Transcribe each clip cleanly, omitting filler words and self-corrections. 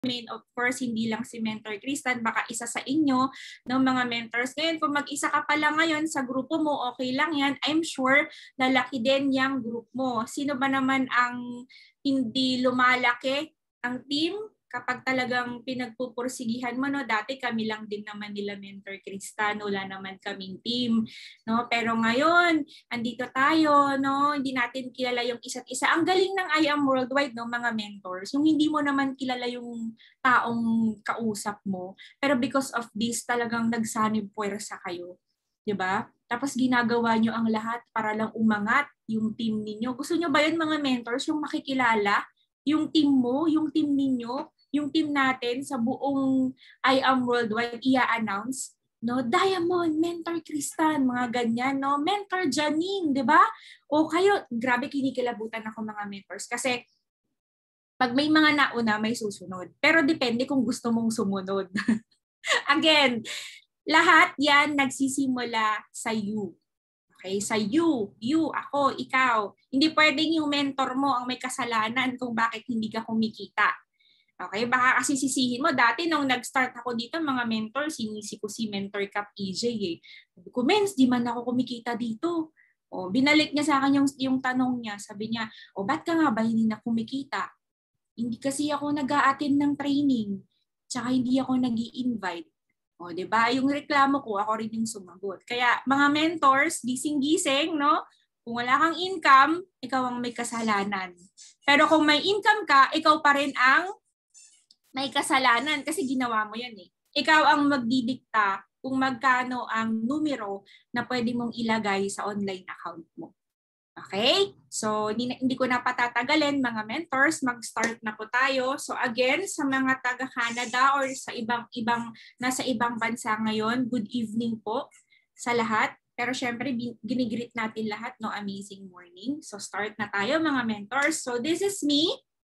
of course, hindi lang si Mentor Kristan, baka isa sa inyo, no, mga mentors. Ngayon, kung mag-isa ka pa lang ngayon sa grupo mo, okay lang yan. I'm sure lalaki din yung group mo. Sino ba naman ang hindi lumalaki ang team kapag talagang pinagpupursigihan mo, no? Dati kami lang din naman nila Mentor Kristan, wala naman kaming team, no? Pero ngayon, andito tayo, no? Hindi natin kilala yung isa't isa. Ang galing ng I Am Worldwide, no, mga mentors. Yung hindi mo naman kilala yung taong kausap mo, pero because of this, talagang nagsanib puwersa kayo. 'Di ba? Tapos ginagawa nyo ang lahat para lang umangat yung team ninyo. Gusto nyo ba yun, mga mentors, yung makikilala yung team mo, yung team ninyo, yung team natin sa buong I Am Worldwide i-announce, no? Diamond, Mentor Kristan, mga ganyan, no? Mentor Janine, 'di ba? O kayo, grabe kinikilabutan ako, mga mentors, kasi pag may mga nauna, may susunod. Pero depende kung gusto mong sumunod. Again, lahat yan nagsisimula sa you. Okay? Sa you, ako, ikaw. Hindi pwedeng yung mentor mo ang may kasalanan kung bakit hindi ka kumikita. Okay? Baka kasi sisihin mo, dati nung nag-start ako dito, mga mentor, sinisi ko si Mentor Cap EJ eh. Sabi ko, Mens, di man ako kumikita dito. O, binalik niya sa akin yung tanong niya. Sabi niya, o ba't ka nga ba hindi na kumikita? Hindi kasi ako nag-a-attend ng training. Tsaka hindi ako nag-i-invite. O, di ba? Yung reklamo ko, ako rin yung sumagot. Kaya mga mentors, gising-gising, no? Kung wala kang income, ikaw ang may kasalanan. Pero kung may income ka, ikaw pa rin ang may kasalanan kasi ginawa mo yan eh. Ikaw ang magdidikta kung magkano ang numero na pwede mong ilagay sa online account mo. Okay? So, hindi ko na patatagalin, mga mentors, mag-start na po tayo. So again, sa mga taga-Canada or sa nasa ibang bansa ngayon, good evening po sa lahat. Pero syempre, ginigreet natin lahat, no, amazing morning. So start na tayo, mga mentors. So this is me.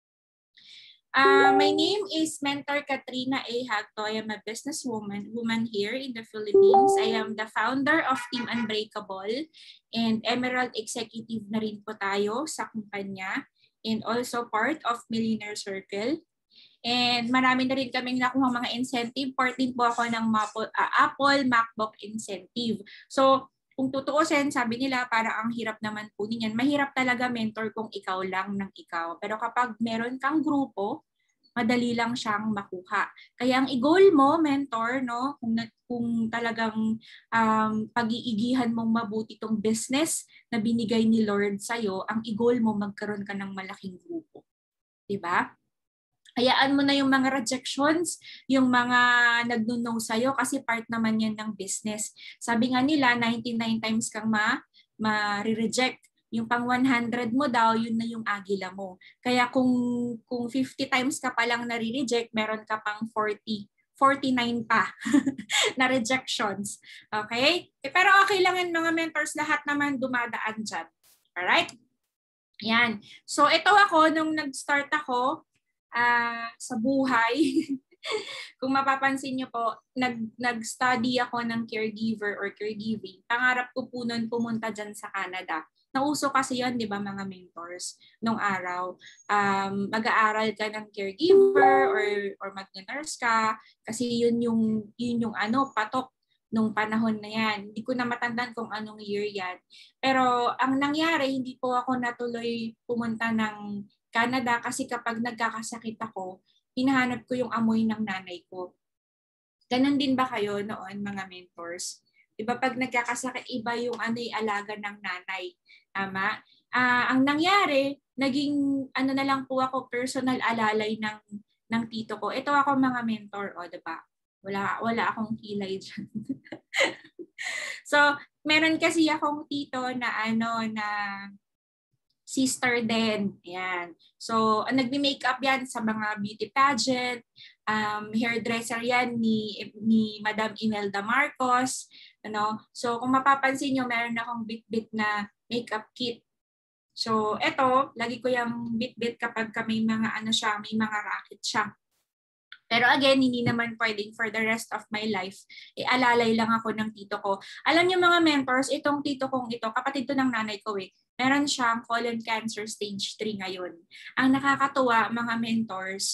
My name is Mentor Katrina A. Hagto. I am a businesswoman here in the Philippines. I am the founder of Team Unbreakable and Emerald Executive na rin po tayo sa kumpanya and also part of Millionaire Circle. And marami na rin kaming nakuha mga incentive. Part din po ako ng Apple MacBook incentive. So, kung tutuusin, sabi nila, para ang hirap naman po niyan. Mahirap talaga, mentor, kung ikaw lang ng ikaw. Pero kapag meron kang grupo, madali lang siyang makuha. Kaya ang i-goal mo, mentor, no, kung talagang pag-iigihan mong mabuti itong business na binigay ni Lord sa'yo, ang i-goal mo, magkaroon ka ng malaking grupo. Diba? Hayaan mo na yung mga rejections, yung mga nag-no sa'yo kasi part naman yan ng business. Sabi nga nila, 99 times kang ma-reject. Yung pang 100 mo daw, yun na yung agila mo. Kaya kung 50 times ka palang nare-reject, meron ka pang 49 pa na rejections. Okay? Pero okay lang yan, mga mentors, lahat naman dumadaan dyan. Alright? Yan. So ito ako, nung nag-start ako, sa buhay, kung mapapansin nyo po, nag-study ako ng caregiver or caregiving. Pangarap ko po nun pumunta dyan sa Canada. Nauso kasi yun, di ba, mga mentors, nung araw. Mag-aaral ka ng caregiver or mag-nurse ka kasi yun yung patok nung panahon na yan. Hindi ko na matandaan kung anong year yan. Pero ang nangyari, hindi po ako natuloy pumunta ng Canada kasi kapag nagkakasakit ako, hinahanap ko yung amoy ng nanay ko. Ganon din ba kayo noon, mga mentors? Diba pag nagkakasakit, iba yung alaga ng nanay. Tama? Ang nangyari, naging na lang po ako, personal alalay ng tito ko. Ito ako, mga mentor, o diba? Wala akong kilay dyan. So, meron kasi akong tito na na sister din. Ayan. So, nagbi-makeup yan sa mga beauty pageant. Hairdresser yan ni Madam Imelda Marcos. So, kung mapapansin nyo, meron akong bit-bit na makeup kit. So, eto, lagi ko yung bit-bit kapag may mga may mga racket siya. Pero again, hindi naman pwedeng for the rest of my life, alalay lang ako ng tito ko. Alam niyo, mga mentors, itong tito kong ito, kapatid to ng nanay ko meron siyang colon cancer stage 3 ngayon. Ang nakakatuwa, mga mentors,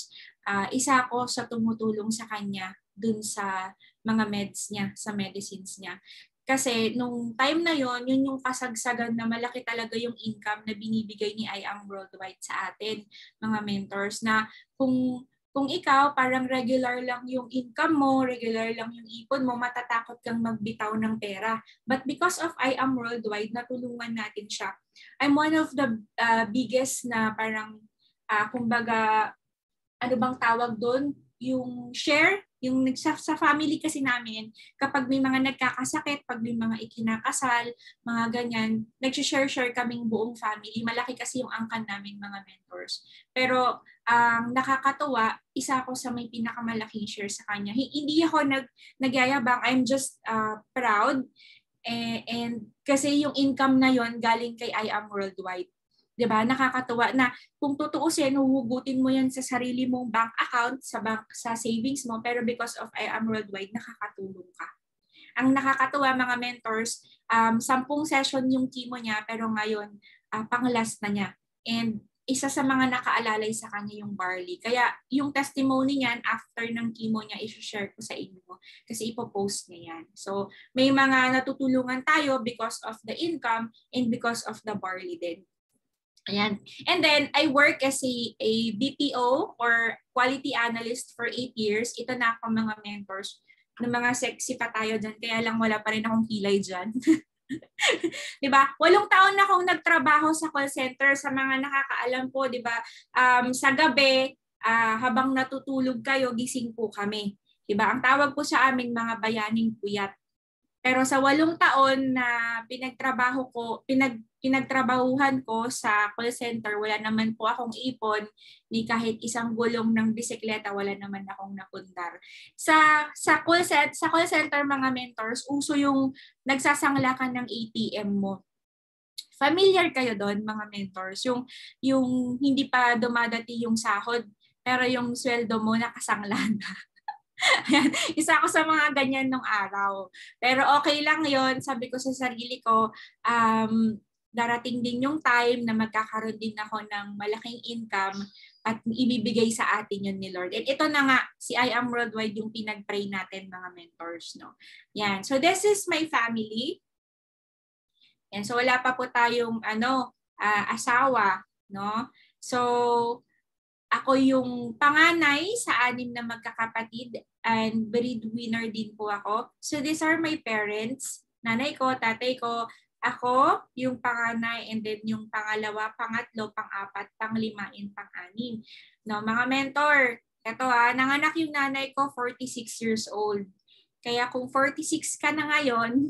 isa ako sa tumutulong sa kanya dun sa mga meds niya, sa medicines niya. Kasi nung time na yon, yun yung kasagsagan na malaki talaga yung income na binibigay ni I Am Worldwide sa atin, mga mentors, na kung ikaw parang regular lang yung income mo, regular lang yung ipon mo, matatakot kang magbitaw ng pera. But because of I Am Worldwide, natulungan natin siya. I'm one of the biggest na parang, kumbaga, ano bang tawag doon? Yung share, yung sa family kasi namin, kapag may mga nagkakasakit, pag may mga ikinakasal, mga ganyan, nag-share kaming buong family. Malaki kasi yung angkan namin, mga mentors. Pero ang nakakatuwa, isa ako sa may pinakamalaking share sa kanya. Hindi ako nagyayabang, I'm just proud. And kasi yung income na yon galing kay I Am Worldwide. 'Di ba? Nakakatuwa na kung tutuusin, huhugutin mo 'yan sa sarili mong bank account, sa savings mo, pero because of I Am Worldwide, nakakatulong ka. Ang nakakatuwa, mga mentors, 10 session yung chemo niya, pero ngayon pang-last na niya. And isa sa mga nakaalalay sa kanya yung barley. Kaya yung testimony niyan after ng chemo niya, i-share ko sa inyo kasi ipopost niya yan. So may mga natutulungan tayo because of the income and because of the barley din. Ayan. And then, I work as a BPO or quality analyst for 8 years. Ito na ako, mga mentors. Ng mga sexy pa tayo dyan, kaya lang wala pa rin akong kilay dyan. Diba? 8 taon na akong nagtrabaho sa call center. Sa mga nakakaalam po, diba? Sa gabi, habang natutulog kayo, gising po kami. Diba? Ang tawag po sa amin, mga bayaning puyat. Pero sa 8 taon na pinagtrabahuhan ko sa call center, wala naman po akong ipon, ni kahit isang gulong ng bisikleta, wala naman akong napundar. Sa call center, mga mentors, uso yung nagsasangla ka ng ATM mo. Familiar kayo doon, mga mentors? Yung hindi pa dumadating yung sahod, pero yung sweldo mo nakasangla na. Isa ako sa mga ganyan nung araw. Pero okay lang yon. Sabi ko sa sarili ko, darating din yung time na magkakaroon din ako ng malaking income at ibibigay sa atin yun ni Lord. And ito na nga, si I Am Worldwide yung pinag-pray natin, mga mentors. No? Yan. So this is my family. Yan. So wala pa po tayong asawa. No? So ako yung panganay sa 6 na magkakapatid and breadwinner din po ako. So these are my parents, nanay ko, tatay ko, ako yung panganay, and then yung pangalawa, pangatlo, pang-4, pang-5, and pang-6. No, mga mentor, eto nanganak yung nanay ko 46 years old. Kaya kung 46 ka na ngayon,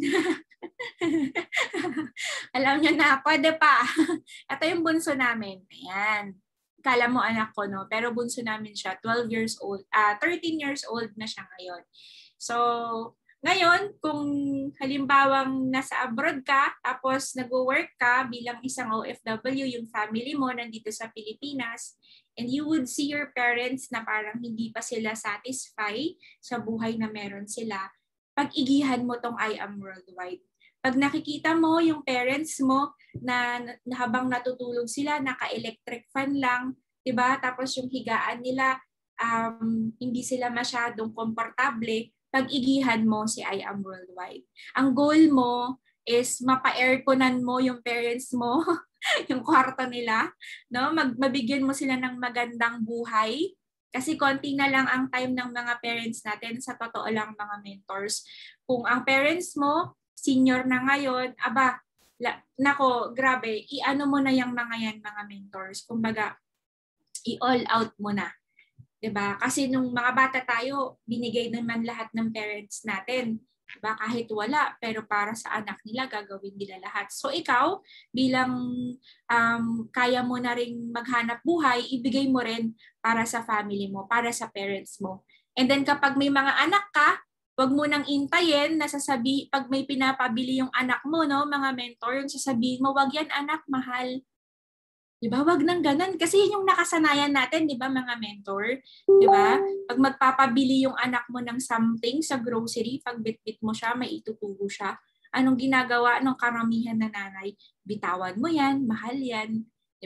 alam nyo na, pwede pa. Ito yung bunso namin. Ayan. Kala mo anak ko, no? Pero bunso namin siya, 12 years old, 13 years old na siya ngayon. So, ngayon, kung halimbawang nasa abroad ka, tapos nag-work ka bilang isang OFW, yung family mo nandito sa Pilipinas, and you would see your parents na parang hindi pa sila satisfied sa buhay na meron sila, pag-igihan mo tong I Am Worldwide. Pag nakikita mo yung parents mo na habang natutulog sila, naka-electric fan lang, 'di ba? Tapos yung higaan nila, hindi sila masyadong komportable, pag-igihan mo si I Am Worldwide. Ang goal mo is mapa-airconan mo yung parents mo, yung kwarto nila, no? Mabigyan mo sila ng magandang buhay. Kasi konti na lang ang time ng mga parents natin, sa totoo lang, mga mentors. Kung ang parents mo senior na ngayon, nako, grabe, i-ano mo na yung mga yan, mga mentors. Kumbaga, i-all out mo na. 'Di ba? Kasi nung mga bata tayo, binigay naman lahat ng parents natin. 'Di ba? Kahit wala, pero para sa anak nila, gagawin nila lahat. So ikaw, bilang kaya mo na ring maghanap buhay, ibigay mo rin para sa family mo, para sa parents mo. And then kapag may mga anak ka, wag mo nang intayin na pag may pinapabili yung anak mo, no, mga mentor, yung sasabihin mo, wag yan anak, mahal. Diba? Wag nang ganun. Kasi yun yung nakasanayan natin, di ba, mga mentor? Di ba? Pag magpapabili yung anak mo ng something sa grocery, pag bitbit mo siya, may itutubo siya. Anong ginagawa ng karamihan na nanay? Bitawan mo yan, mahal yan. Di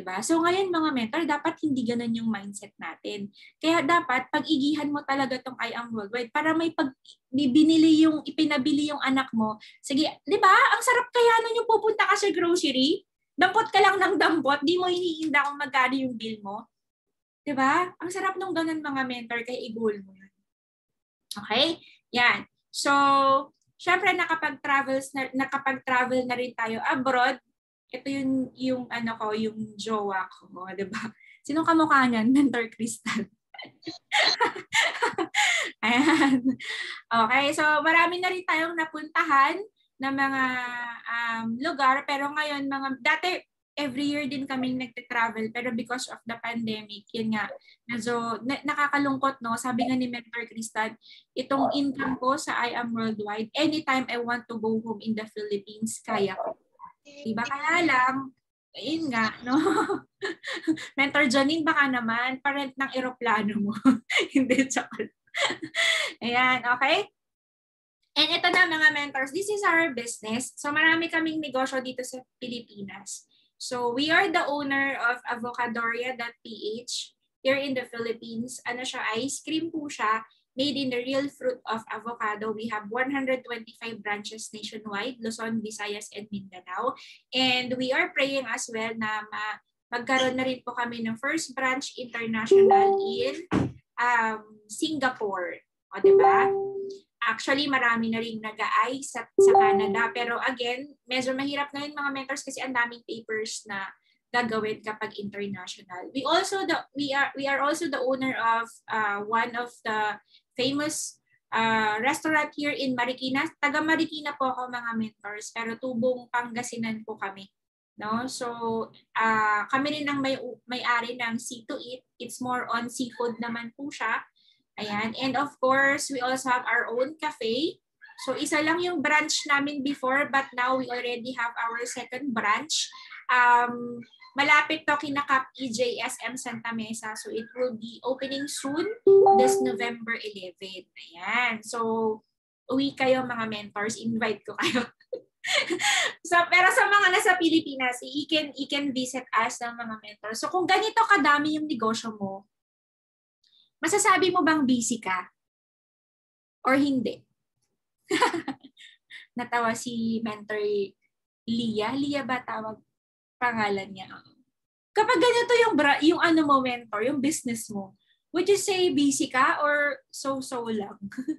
Diba? So ngayon mga mentor, dapat hindi ganun yung mindset natin. Kaya dapat pag-igihan mo talaga tong I Am Worldwide para may ipinabili yung anak mo. Sige, di ba? Ang sarap kaya nun yung pupunta ka sa grocery, dampot ka lang ng dampot, di mo hinihinda kung magkano yung bill mo. Di ba? Ang sarap nung ganun mga mentor, kaya i-goal mo yun. Okay? Yan. So, syempre nakapag-travel na rin tayo abroad. Ito yung ano ko, yung jowa ko, 'di ba? Sinong kamukha niyan? Mentor Crystal. Ayan. Okay, so marami na rin tayong napuntahan na mga lugar, pero ngayon dati every year din kaming nagte-travel, pero because of the pandemic, yun nga, medyo nakakalungkot, no? Sabi nga ni Mentor Crystal, itong income ko sa I Am Worldwide, anytime I want to go home in the Philippines, kaya ko. Diba? Kaya lang, ayun nga, no? Mentor Janine, baka naman, parent ng eroplano mo. Hindi, tsaka. Ayan, okay? And ito na mga mentors, this is our business. So marami kaming negosyo dito sa Pilipinas. So we are the owner of Avocadoria.ph here in the Philippines. Ano siya, ice cream po siya. Made in the real fruit of avocado. We have 125 branches nationwide, Luzon, Visayas, and Mindanao. And we are praying as well na magkaroon na rin po kami ng first branch international in Singapore. O, diba? Actually, marami na rin nag-a-eye sa Canada. Pero again, medyo mahirap na yun mga mentors kasi ang daming papers na gagawin kapag international. We are also the owner of one of the famous restaurant here in Marikina. Taga Marikina po ako mga mentors, pero tubong Pangasinan po kami. No? So kami rin ang may-ari ng C2Eat. It's more on seafood naman po siya. Ayan. And of course, we also have our own cafe. So isa lang yung branch namin before, but now we already have our second branch. Malapit to kina Cap EJSM Santa Mesa. So it will be opening soon this November 11. Ayan. So uwi kayo mga mentors. Invite ko kayo. Pero sa mga nasa Pilipinas, you can visit us ng mga mentors. So kung ganito kadami yung negosyo mo, masasabi mo bang busy ka? Or hindi? Natawa si Mentor Lia. Lia ba tawag pangalan niya? Kapag ganito yung ano mo, mentor, yung business mo, would you say busy ka or so-so lang?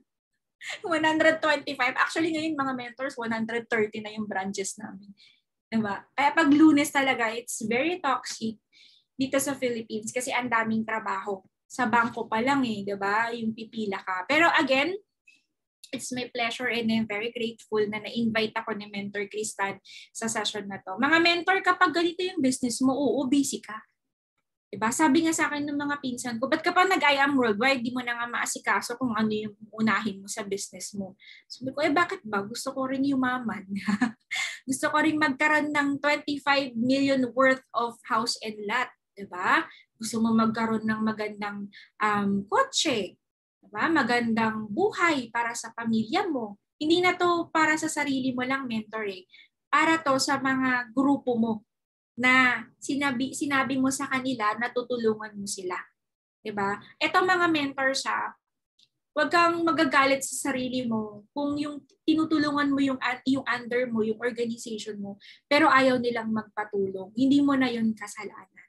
125. Actually ngayon mga mentors, 130 na yung branches namin. Diba? Kaya pag Lunes talaga, it's very toxic dito sa Philippines kasi ang daming trabaho. Sa bangko pa lang diba? Yung pipila ka. Pero again, it's my pleasure and I'm very grateful na na-invite ako ni Mentor Crystal sa session na to. Mga mentor, kapag ganito yung business mo, busy ka. Diba? Sabi nga sa akin ng mga pinsan ko, ba't kapag nag-I Am Worldwide, di mo na nga maasikaso kung ano yung unahin mo sa business mo. Sabi ko, bakit ba? Gusto ko rin yumaman. Gusto ko rin magkaroon ng 25 million worth of house and lot. Diba? Gusto mo magkaroon ng magandang kotse. Diba? Magandang buhay para sa pamilya mo. Hindi na to para sa sarili mo lang, mentor Para to sa mga grupo mo na sinabi mo sa kanila na tutulungan mo sila. Diba? Ito mga mentors huwag kang magagalit sa sarili mo kung yung tinutulungan mo yung under mo, yung organization mo, pero ayaw nilang magpatulong. Hindi mo na yun kasalanan.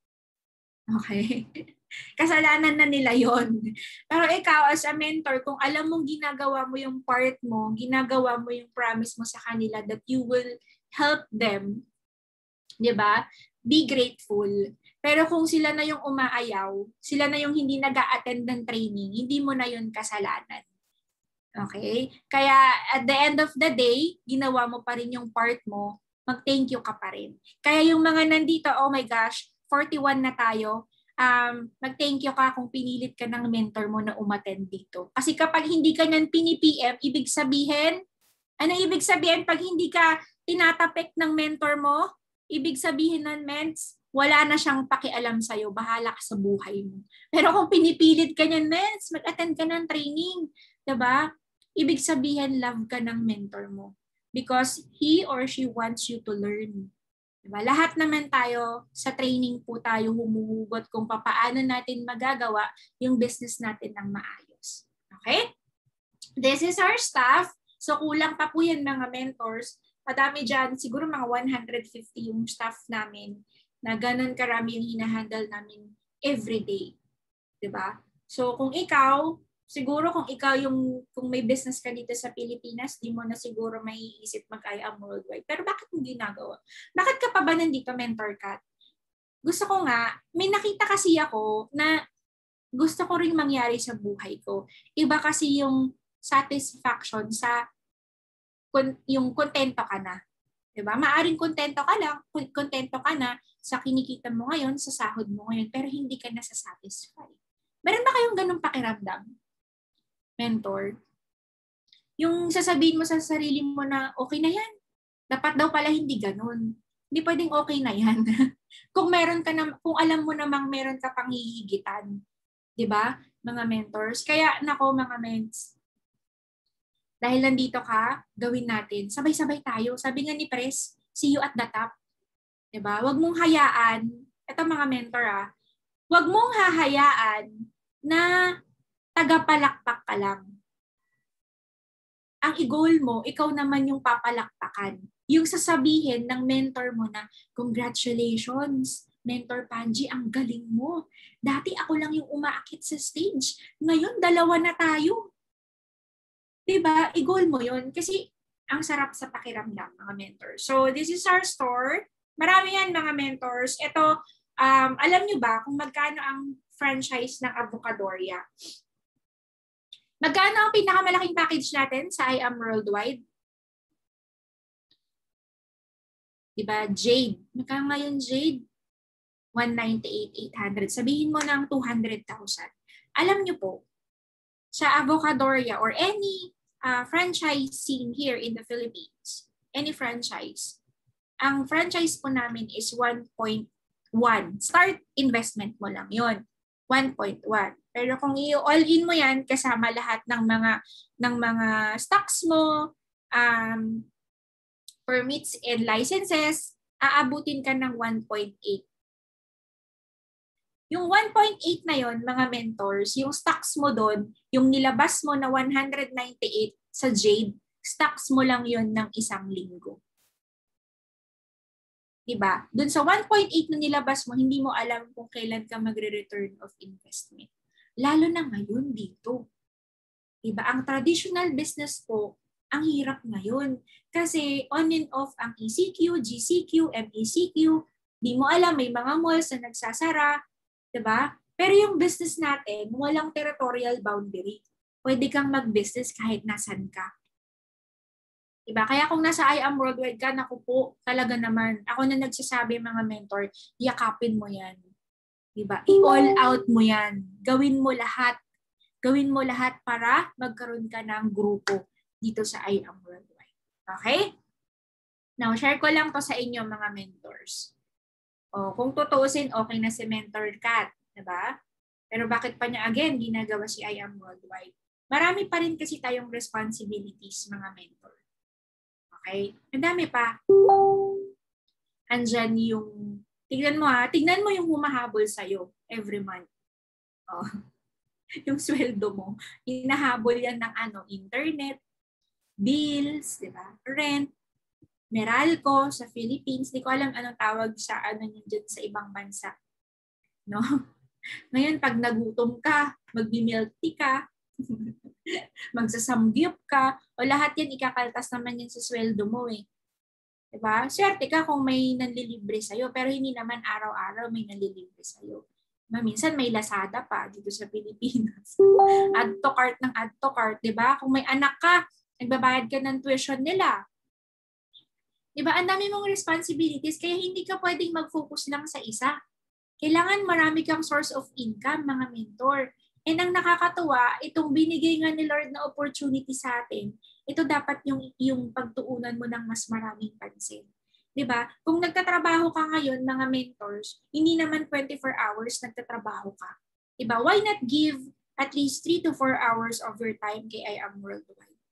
Okay? Kasalanan na nila yon. Pero ikaw as a mentor, kung alam mong ginagawa mo yung part mo, ginagawa mo yung promise mo sa kanila that you will help them, di ba? Be grateful. Pero kung sila na yung umaayaw, sila na yung hindi nag-a-attend ng training, hindi mo na yun kasalanan. Okay? Kaya at the end of the day, ginawa mo pa rin yung part mo, mag-thank you ka pa rin. Kaya yung mga nandito, oh my gosh, 41 na tayo, mag-thank you ka kung pinilit ka ng mentor mo na umattend dito. Kasi kapag hindi ka nyan pini-PM, ibig sabihin, ano ibig sabihin pag hindi ka tinatapik ng mentor mo? Ibig sabihin nun, mens, wala na siyang pakialam sa'yo, bahala ka sa buhay mo. Pero kung pinipilit ka nyan, mens, mag-attend ka ng training. Diba? Ibig sabihin, love ka ng mentor mo. Because he or she wants you to learn. Diba? Lahat naman tayo sa training po tayo humuhugot kung paano natin magagawa yung business natin ng maayos. Okay? This is our staff. So kulang pa po yan mga mentors. Madami dyan, siguro mga 150 yung staff namin na ganun karami yung hinahandle namin everyday. Diba? So kung ikaw, siguro kung may business ka dito sa Pilipinas, di mo na siguro may isip mag-I am worldwide. Pero bakit mo ginagawa? Bakit ka pa ba nandito, Mentor Kat? Gusto ko nga, may nakita kasi ako na gusto ko ring mangyari sa buhay ko. Iba kasi yung satisfaction sa yung kontento ka na. Diba? Maaring kontento ka na sa kinikita mo ngayon, sa sahod mo ngayon, pero hindi ka na satisfy. Meron ba kayong ganung pakiramdam? Mentor, yung sasabihin mo sa sarili mo na okay na yan. Dapat daw pala hindi ganun. Hindi pwedeng okay na yan. Kung alam mo namang meron ka pang hihigitan. 'Di ba? Mga mentors. Kaya nako mga ments. Dahil nandito ka, gawin natin. Sabay-sabay tayo. Sabi nga ni Pres, see you at the top. 'Di ba? Huwag mong hayaan, ito mga mentor huwag mong hahayaan na tagapalakpak ka lang. Ang i-goal mo, ikaw naman yung papalakpakan. Yung sasabihin ng mentor mo na, congratulations, Mentor Panji, ang galing mo. Dati ako lang yung umaakit sa stage. Ngayon, 2 na tayo. Diba? I-goal mo yun. Kasi ang sarap sa pakiramdam, mga mentors. So, this is our store. Marami yan, mga mentors. Ito, alam nyo ba kung magkano ang franchise ng Avocadoria? Magkano ang pinakamalaking package natin sa I Am Worldwide? Diba? Jade. Magkano ngayon, Jade? 198,800. Sabihin mo ng 200,000. Alam nyo po, sa Avocadoria or any franchising here in the Philippines, any franchise, ang franchise po namin is 1.1. Start investment mo lang yon 1.1. Pero kung i-all-in mo yan, kasama lahat ng mga stocks mo, permits and licenses, aabutin ka ng 1.8. Yung 1.8 na yon, mga mentors, yung stocks mo doon, yung nilabas mo na 198 sa Jade, stocks mo lang yon ng 1 linggo. Diba? Doon sa 1.8 na nilabas mo, hindi mo alam kung kailan ka magre-return of investment. Lalo na ngayon dito. Diba? Ang traditional business po, ang hirap ngayon. Kasi on and off ang ECQ, GCQ, MECQ, di mo alam, may mga malls na nagsasara. Diba? Pero yung business natin, walang territorial boundary. Pwede kang mag-business kahit nasan ka. Diba? Kaya kung nasa I Am Worldwide ka, naku po, talaga naman, ako na nagsasabi mga mentor, yakapin mo yan. Diba? I-all out mo yan. Gawin mo lahat. Gawin mo lahat para magkaroon ka ng grupo dito sa I Am Worldwide. Okay? Now, share ko lang to sa inyo mga mentors. O, kung tutuusin, okay na si Mentor Kat. Diba? Pero bakit pa niya again ginagawa si I Am Worldwide? Marami pa rin kasi tayong responsibilities mga mentor. Okay? Ang dami pa. Andyan yung, tignan mo yung humahabol sa'yo every month. Oh. Yung sweldo mo, hinahabol yan ng internet, bills, di ba? Rent, Meralco sa Philippines. Di ko alam anong tawag sa dyan sa ibang bansa. No? Ngayon, pag nagutom ka, magbi-milk tea ka, magsasamgyup ka, o lahat yan ikakaltas naman yan sa sweldo mo eh. Diba? Swerte ka kung may nanlilibre sa'yo, pero hindi naman araw-araw may nanlilibre sa'yo. Minsan may Lazada pa dito sa Pilipinas. Add to cart ng add to cart, diba? Kung may anak ka, nagbabayad ka ng tuition nila. Diba? Ang dami mong responsibilities, kaya hindi ka pwedeng mag-focus lang sa isa. Kailangan marami kang source of income, mga mentor. And ang nakakatuwa, itong binigay nga ni Lord na opportunity sa atin, ito dapat yung pagtuunan mo ng mas maraming pansin. 'Di ba? Kung nagtatrabaho ka ngayon, mga mentors, hindi naman 24 hours nagtatrabaho ka. 'Di ba? Why not give at least 3 to 4 hours of your time kay I Am Worldwide?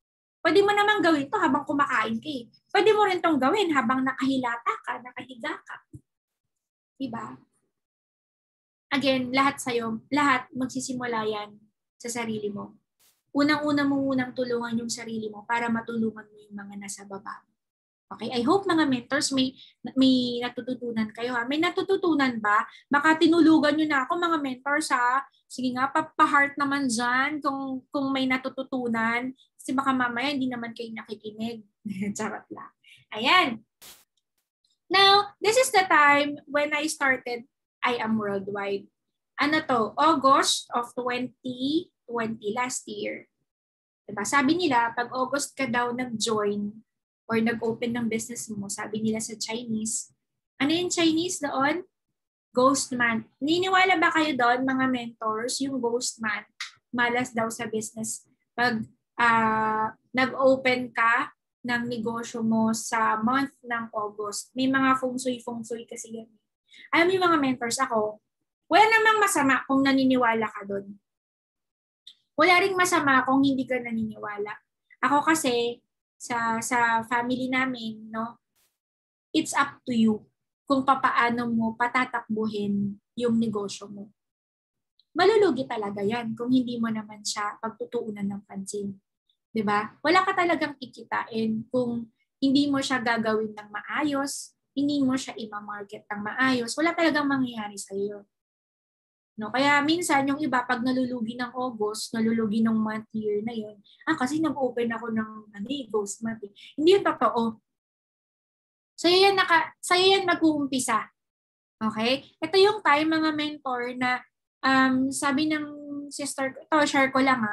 Pwede mo namang gawin to habang kumakain ka eh. Pwede mo rin tong gawin habang nakahilata ka, nakahiga ka. Diba? Again, lahat magsisimula yan sa sarili mo. Unang-una mo munang tulungan yung sarili mo para matulungan mo yung mga nasa baba. Okay, I hope mga mentors may natututunan kayo ha. May natututunan ba? Baka tinulugan nyo na ako mga mentors ha. Sige nga, pa-heart naman dyan kung may natututunan. Kasi baka mamaya hindi naman kayo nakikinig. Charot lang. Ayan. Now, this is the time when I started I Am Worldwide. Ano to? August of 2020, last year. Diba? Sabi nila, pag August ka daw nag-join or nag-open ng business mo, sabi nila sa Chinese, ano yung Chinese doon? Ghost month. Niniwala ba kayo doon, mga mentors, yung ghost month, malas daw sa business? Pag nag-open ka ng negosyo mo sa month ng August, may mga feng shui kasi yan. Alam mo yung mga mentors, ako, wala namang masama kung naniniwala ka doon. Wala ring masama kung hindi ka naniniwala. Ako kasi, sa family namin, no, it's up to you kung papaano mo patatakbuhin yung negosyo mo. Malulugi talaga yan kung hindi mo naman siya pagtutuunan ng pansin. 'Di ba? Wala ka talagang kikitain kung hindi mo siya gagawin ng maayos, hindi mo siya i-market ng maayos, wala talagang mangyayari sa iyo. No, kaya minsan yung iba pag nalulugi ng August, nalulugi ng month year na yun, kasi nag-open ako ng ghost month. Hindi yun totoo. Sa'yo yan mag-uumpisa. Okay? Ito yung time mga mentor na sabi ng sister ko, ito share ko lang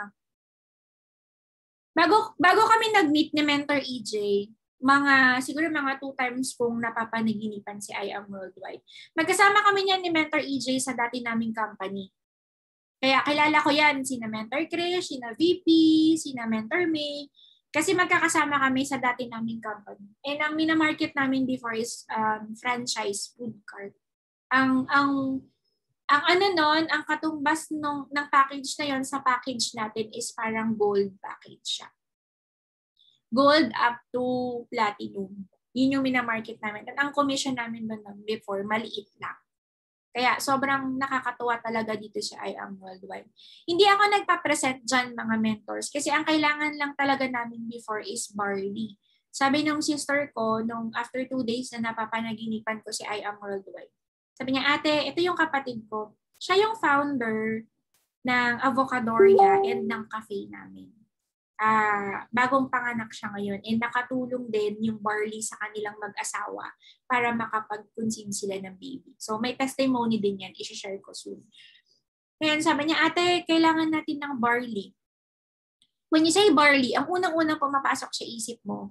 Bago kami nag-meet ni Mentor EJ, siguro mga 2 times kong napapanaginipan si I Am Worldwide. Magkasama kami niyan ni Mentor EJ sa dati naming company. Kaya kilala ko yan, sina Mentor Chris, sina VP, sina Mentor May, kasi magkakasama kami sa dati naming company. And ang minamarket namin before is franchise food cart. Ang katumbas ng package na yon sa package natin is parang gold package siya. Gold up to platinum. Yun yung minamarket namin. At ang commission namin doon before, maliit lang. Kaya sobrang nakakatuwa talaga dito sa I Am Worldwide. Hindi ako nagpa-present dyan mga mentors kasi ang kailangan lang talaga namin before is barley. Sabi ng sister ko, nung after 2 days na napapanaginipan ko si I Am Worldwide, sabi niya, ate, ito yung kapatid ko. Siya yung founder ng Avocadoria and ng cafe namin. Bagong panganak siya ngayon and nakatulong din yung barley sa kanilang mag-asawa para makapag-conceive sila ng baby. So may testimony din yan, i-share ko soon. Ngayon sabi niya, ate, kailangan natin ng barley. When you say barley, ang unang-unang pumapasok sa isip mo,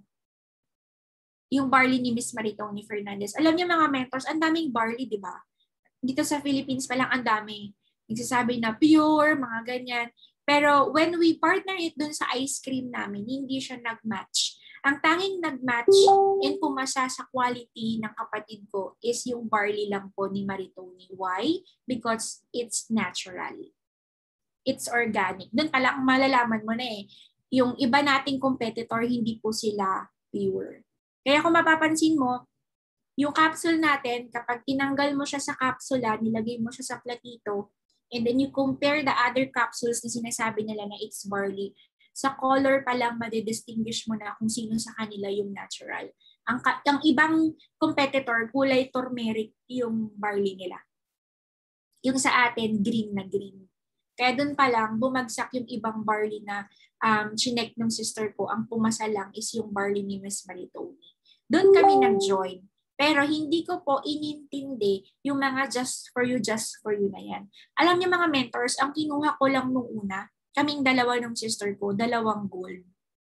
yung barley ni Miss Maritone Fernandez. Alam niyo mga mentors, ang daming barley, di ba? Dito sa Philippines pa lang ang dami. Nagsasabi na pure, mga ganyan. Pero when we partner it dun sa ice cream namin, hindi siya nag-match. Ang tanging nag-match and pumasa sa quality ng kapatid ko is yung barley lang po ni Maritone. Why? Because it's natural. It's organic. Dun pala malalaman mo na yung iba nating competitor, hindi po sila pure. Kaya kung mapapansin mo, yung capsule natin, kapag tinanggal mo siya sa kapsula, nilagay mo siya sa platito, and then you compare the other capsules na sinasabi nila na it's barley, sa color pa lang madidistinguish mo na kung sino sa kanila yung natural. Ang ibang competitor, kulay turmeric yung barley nila. Yung sa atin, green na green. Kaya doon pa lang, bumagsak yung ibang barley na chinek ng sister ko. Ang pumasa lang is yung barley ni Miss Maritone. Doon kami nag-join. Pero hindi ko po inintindi yung mga just for you na yan. Alam niyo mga mentors, ang kinuha ko lang nung una, kaming dalawa ng sister ko, 2 gold.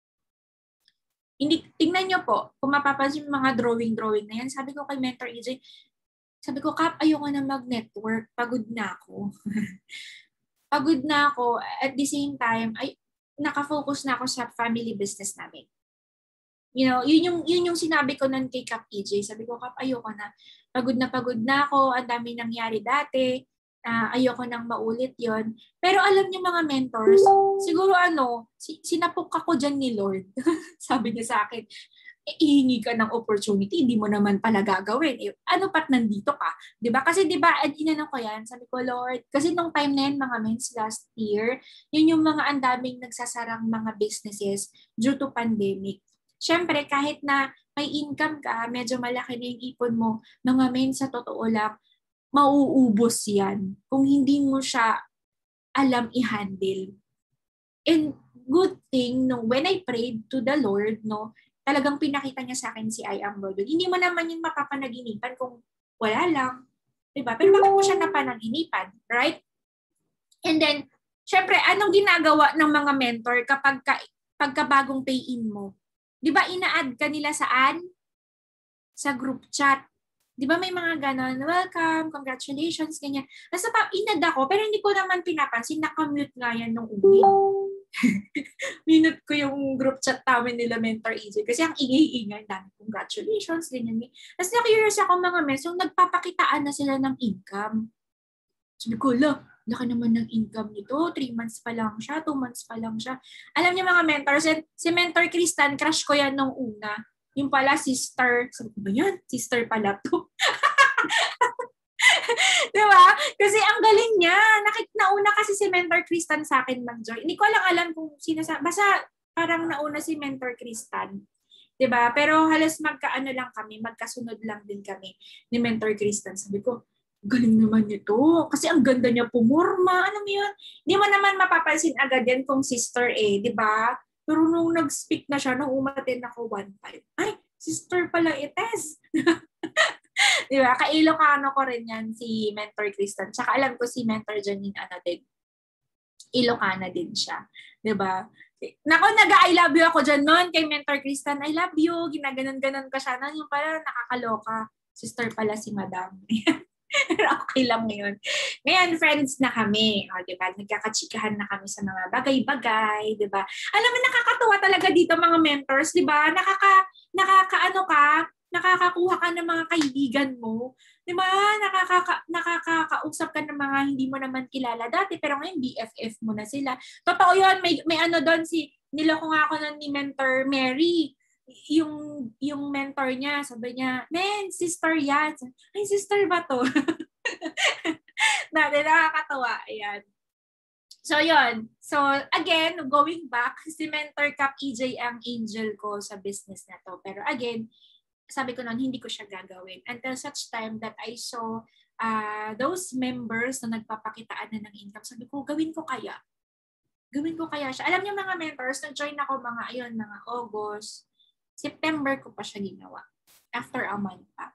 Hindi, tingnan niyo po, kung mapapansin yung mga drawing na yan, sabi ko kay Mentor EJ, sabi ko, Kap, ayoko na mag-network, pagod na ako. Pagod na ako, at the same time, nakafocus na ako sa family business namin. You know, yun yung sinabi ko nun kay Kap EJ. Sabi ko, Kap, ayoko na. Pagod na ako. Ang dami nangyari dati. ayoko nang maulit yon. Pero alam niyo mga mentors, siguro sinapok ako dyan ni Lord. Sabi niya sa akin, ihingi ka ng opportunity, hindi mo naman pala gagawin. Ano pat nandito ka? 'Di ba? Kasi 'di ba, inanong ko yan, sabi ko, Lord, kasi nung time na yan, mga mens, last year, yun yung mga andaming nagsasarang mga businesses due to pandemic. Siyempre, kahit na may income ka, medyo malaki na yung ipon mo, mga mens, sa totoo lang, mauubos yan kung hindi mo siya alam i-handle. And good thing, no, when I prayed to the Lord, no, talagang pinakita niya sa akin si I am Lord. Hindi mo naman yung mapapanaginipan kung wala lang. Diba? Pero bakit mo siya napanaginipan? Right? And then, syempre, anong ginagawa ng mga mentor kapag pagkabagong pay-in mo? Diba ina-add ka nila saan? Sa group chat. Di ba may mga ganon, welcome, congratulations, ganyan. Nasa inad ako, pero hindi ko naman pinapansin, nakamute nga yan nung umi. Minute ko yung group chat namin nila Mentor EJ kasi ang ingay-ingay dami, congratulations, ganyan. Tapos na-curious ako mga mes, yung nagpapakitaan na sila ng income. Sabi ko, laki naman ng income nito, 3 months pa lang siya, 2 months pa lang siya. Alam niyo mga mentors, si Mentor Kristan, crush ko yan nung una. Yung pala, sister. Sabi ko ba yan? Sister pala to. Diba? Kasi ang galing niya. Nauna kasi si Mentor Kristan sa akin mag-join. Hindi ko alam kung sino sa... Basta parang nauna si Mentor Kristan. Diba? Pero halos magkaano lang kami, magkasunod lang din kami ni Mentor Kristan. Sabi ko, galing naman nito. Kasi ang ganda niya pumurma. Ano mo yun? Hindi mo naman mapapansin agad yan kung sister diba? Pero nung nag-speak na siya, nung umatin ako one time, ay, sister pala ites. Di ba? Ka-Ilocano ko rin yan, si Mentor Kristan. Tsaka alam ko si Mentor Janine, din. Ilocana din siya. Di ba? Nako, nag-I love you ako dyan noon kay Mentor Kristan. I love you. Ginaganon-ganon ka siya. Yung pala, nakakaloka. Sister pala si Madam. Pero okay lang ngayon. Ngayon, friends na kami. O, diba? Nagkakatsikahan na kami sa mga bagay-bagay. Diba? Alam mo, nakakatuwa talaga dito mga mentors. Diba? Nakakakuha ka ng mga kaibigan mo. Diba? Nakakausap ka ng mga hindi mo naman kilala dati. Pero ngayon, BFF mo na sila. Totoo yun. May ano doon, niloko nga ako ni Mentor Mary. Yung mentor niya, sabi niya, men, sister yan. Ay, sister ba to? Nakakatawa. Ayan. So, yun. So, again, going back, si Mentor Cap EJ ang angel ko sa business na to. Pero again, sabi ko noon, hindi ko siya gagawin. Until such time that I saw those members na nagpapakitaan na ng income, sabi ko, gawin ko kaya. Gawin ko kaya siya. Alam niyo mga mentors, nag-join ako mga August, September ko pa siya ginawa. After a month pa.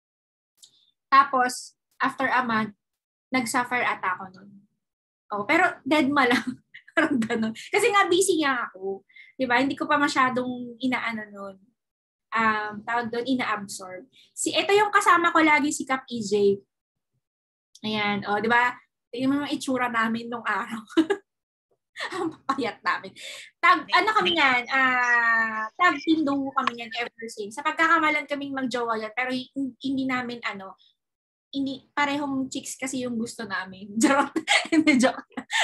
Tapos, after a month, nag-suffer ata ako nun. Oh, pero dead ma lang. Parang ganun. Kasi nga busy nga ako. Diba? Hindi ko pa masyadong inaano nun. Tawag doon, ina-absorb. Ito yung kasama ko lagi, si Cap EJ. Ayan. O, diba? Tingnan mo yung itsura namin nung araw. Ang papayat namin. Ano kami yan? Tag team daw kami yan ever since. Sa pagkakamalan kaming magjowa yan, pero hindi namin hindi parehong chicks kasi yung gusto namin. Jarot. Hindi, joke.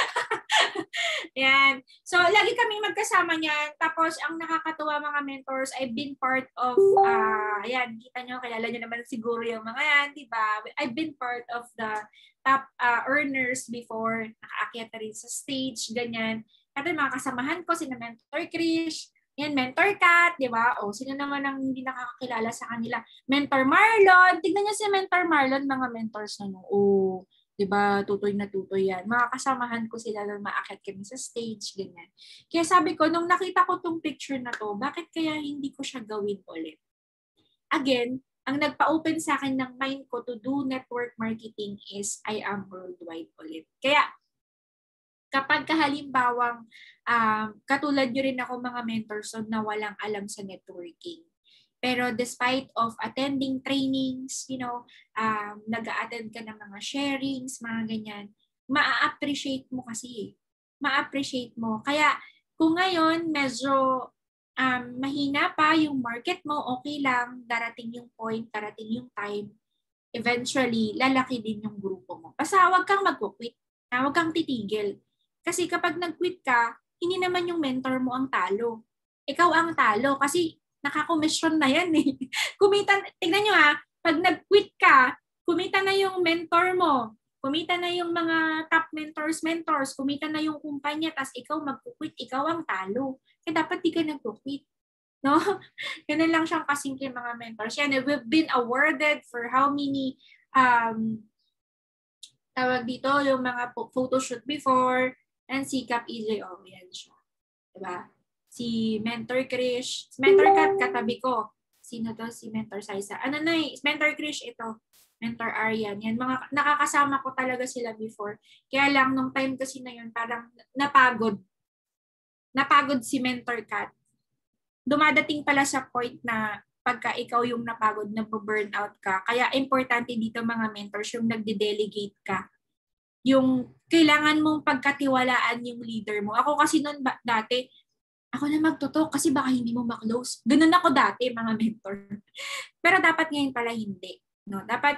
Yan. So, lagi kaming magkasama niyan. Tapos, ang nakakatuwa mga mentors, I've been part of, ayan, kita nyo, kilala nyo naman siguro yung mga yan, di ba? I've been part of the top earners before, nakaakyat na rin sa stage, ganyan. At mga kasamahan ko, sina Mentor Krish, yan, Mentor Kat, di ba? O, sino naman ang hindi nakakakilala sa kanila? Mentor Marlon, tignan niyo si Mentor Marlon, mga mentors na no. Di ba? Tutoy na tutoy yan. Mga kasamahan ko sila nung maakyat kami sa stage, ganyan. Kaya sabi ko, nung nakita ko tong picture na to, bakit kaya hindi ko siya gawin ulit? Again, ang nagpa-open sa akin ng mind ko to do network marketing is I am worldwide ulit. Kaya, kapag kahalimbawang katulad nyo rin ako mga mentors na walang alam sa networking. Pero despite of attending trainings, nag-a-attend ka ng mga sharings, mga ganyan, ma-appreciate mo kasi. Ma-appreciate mo. Kaya kung ngayon medyo mahina pa yung market mo, okay lang, darating yung point, darating yung time, eventually, lalaki din yung grupo mo. Basta huwag kang mag-quit. Huwag kang titigil. Kasi kapag nag-quit ka, hindi naman yung mentor mo ang talo. Ikaw ang talo kasi nakakomisyon na yan eh. Kumita, tignan nyo ha, pag nag-quit ka, kumita na yung mentor mo, kumita na yung mga top mentors, kumita na yung kumpanya, tas ikaw mag-quit, ikaw ang talo. Kaya dapat di ka nag-quit. No? Ganun lang siyang kasimple mga mentors. Yan, we've been awarded for how many tawag dito, yung mga photoshoot before, and si Cap EJ, yan siya. Diba? Si Mentor Krish, Mentor Kat, katabi ko. Sino to? Si Mentor Saisa. Ano na Mentor Krish, ito. Mentor Arian. Yan, mga nakakasama ko talaga sila before. Kaya lang, nung time kasi na yun, parang napagod. Napagod si Mentor Kat. Dumadating pala sa point na pagka ikaw yung napagod, na-burnout ka. Kaya importante dito mga mentors, yung nagde-delegate ka. Yung kailangan mong pagkatiwalaan yung leader mo. Ako kasi noon dati, ako na magtutok kasi baka hindi mo ma-close. Ganun ako dati, mga mentor. Pero dapat ngayon pala hindi. No? Dapat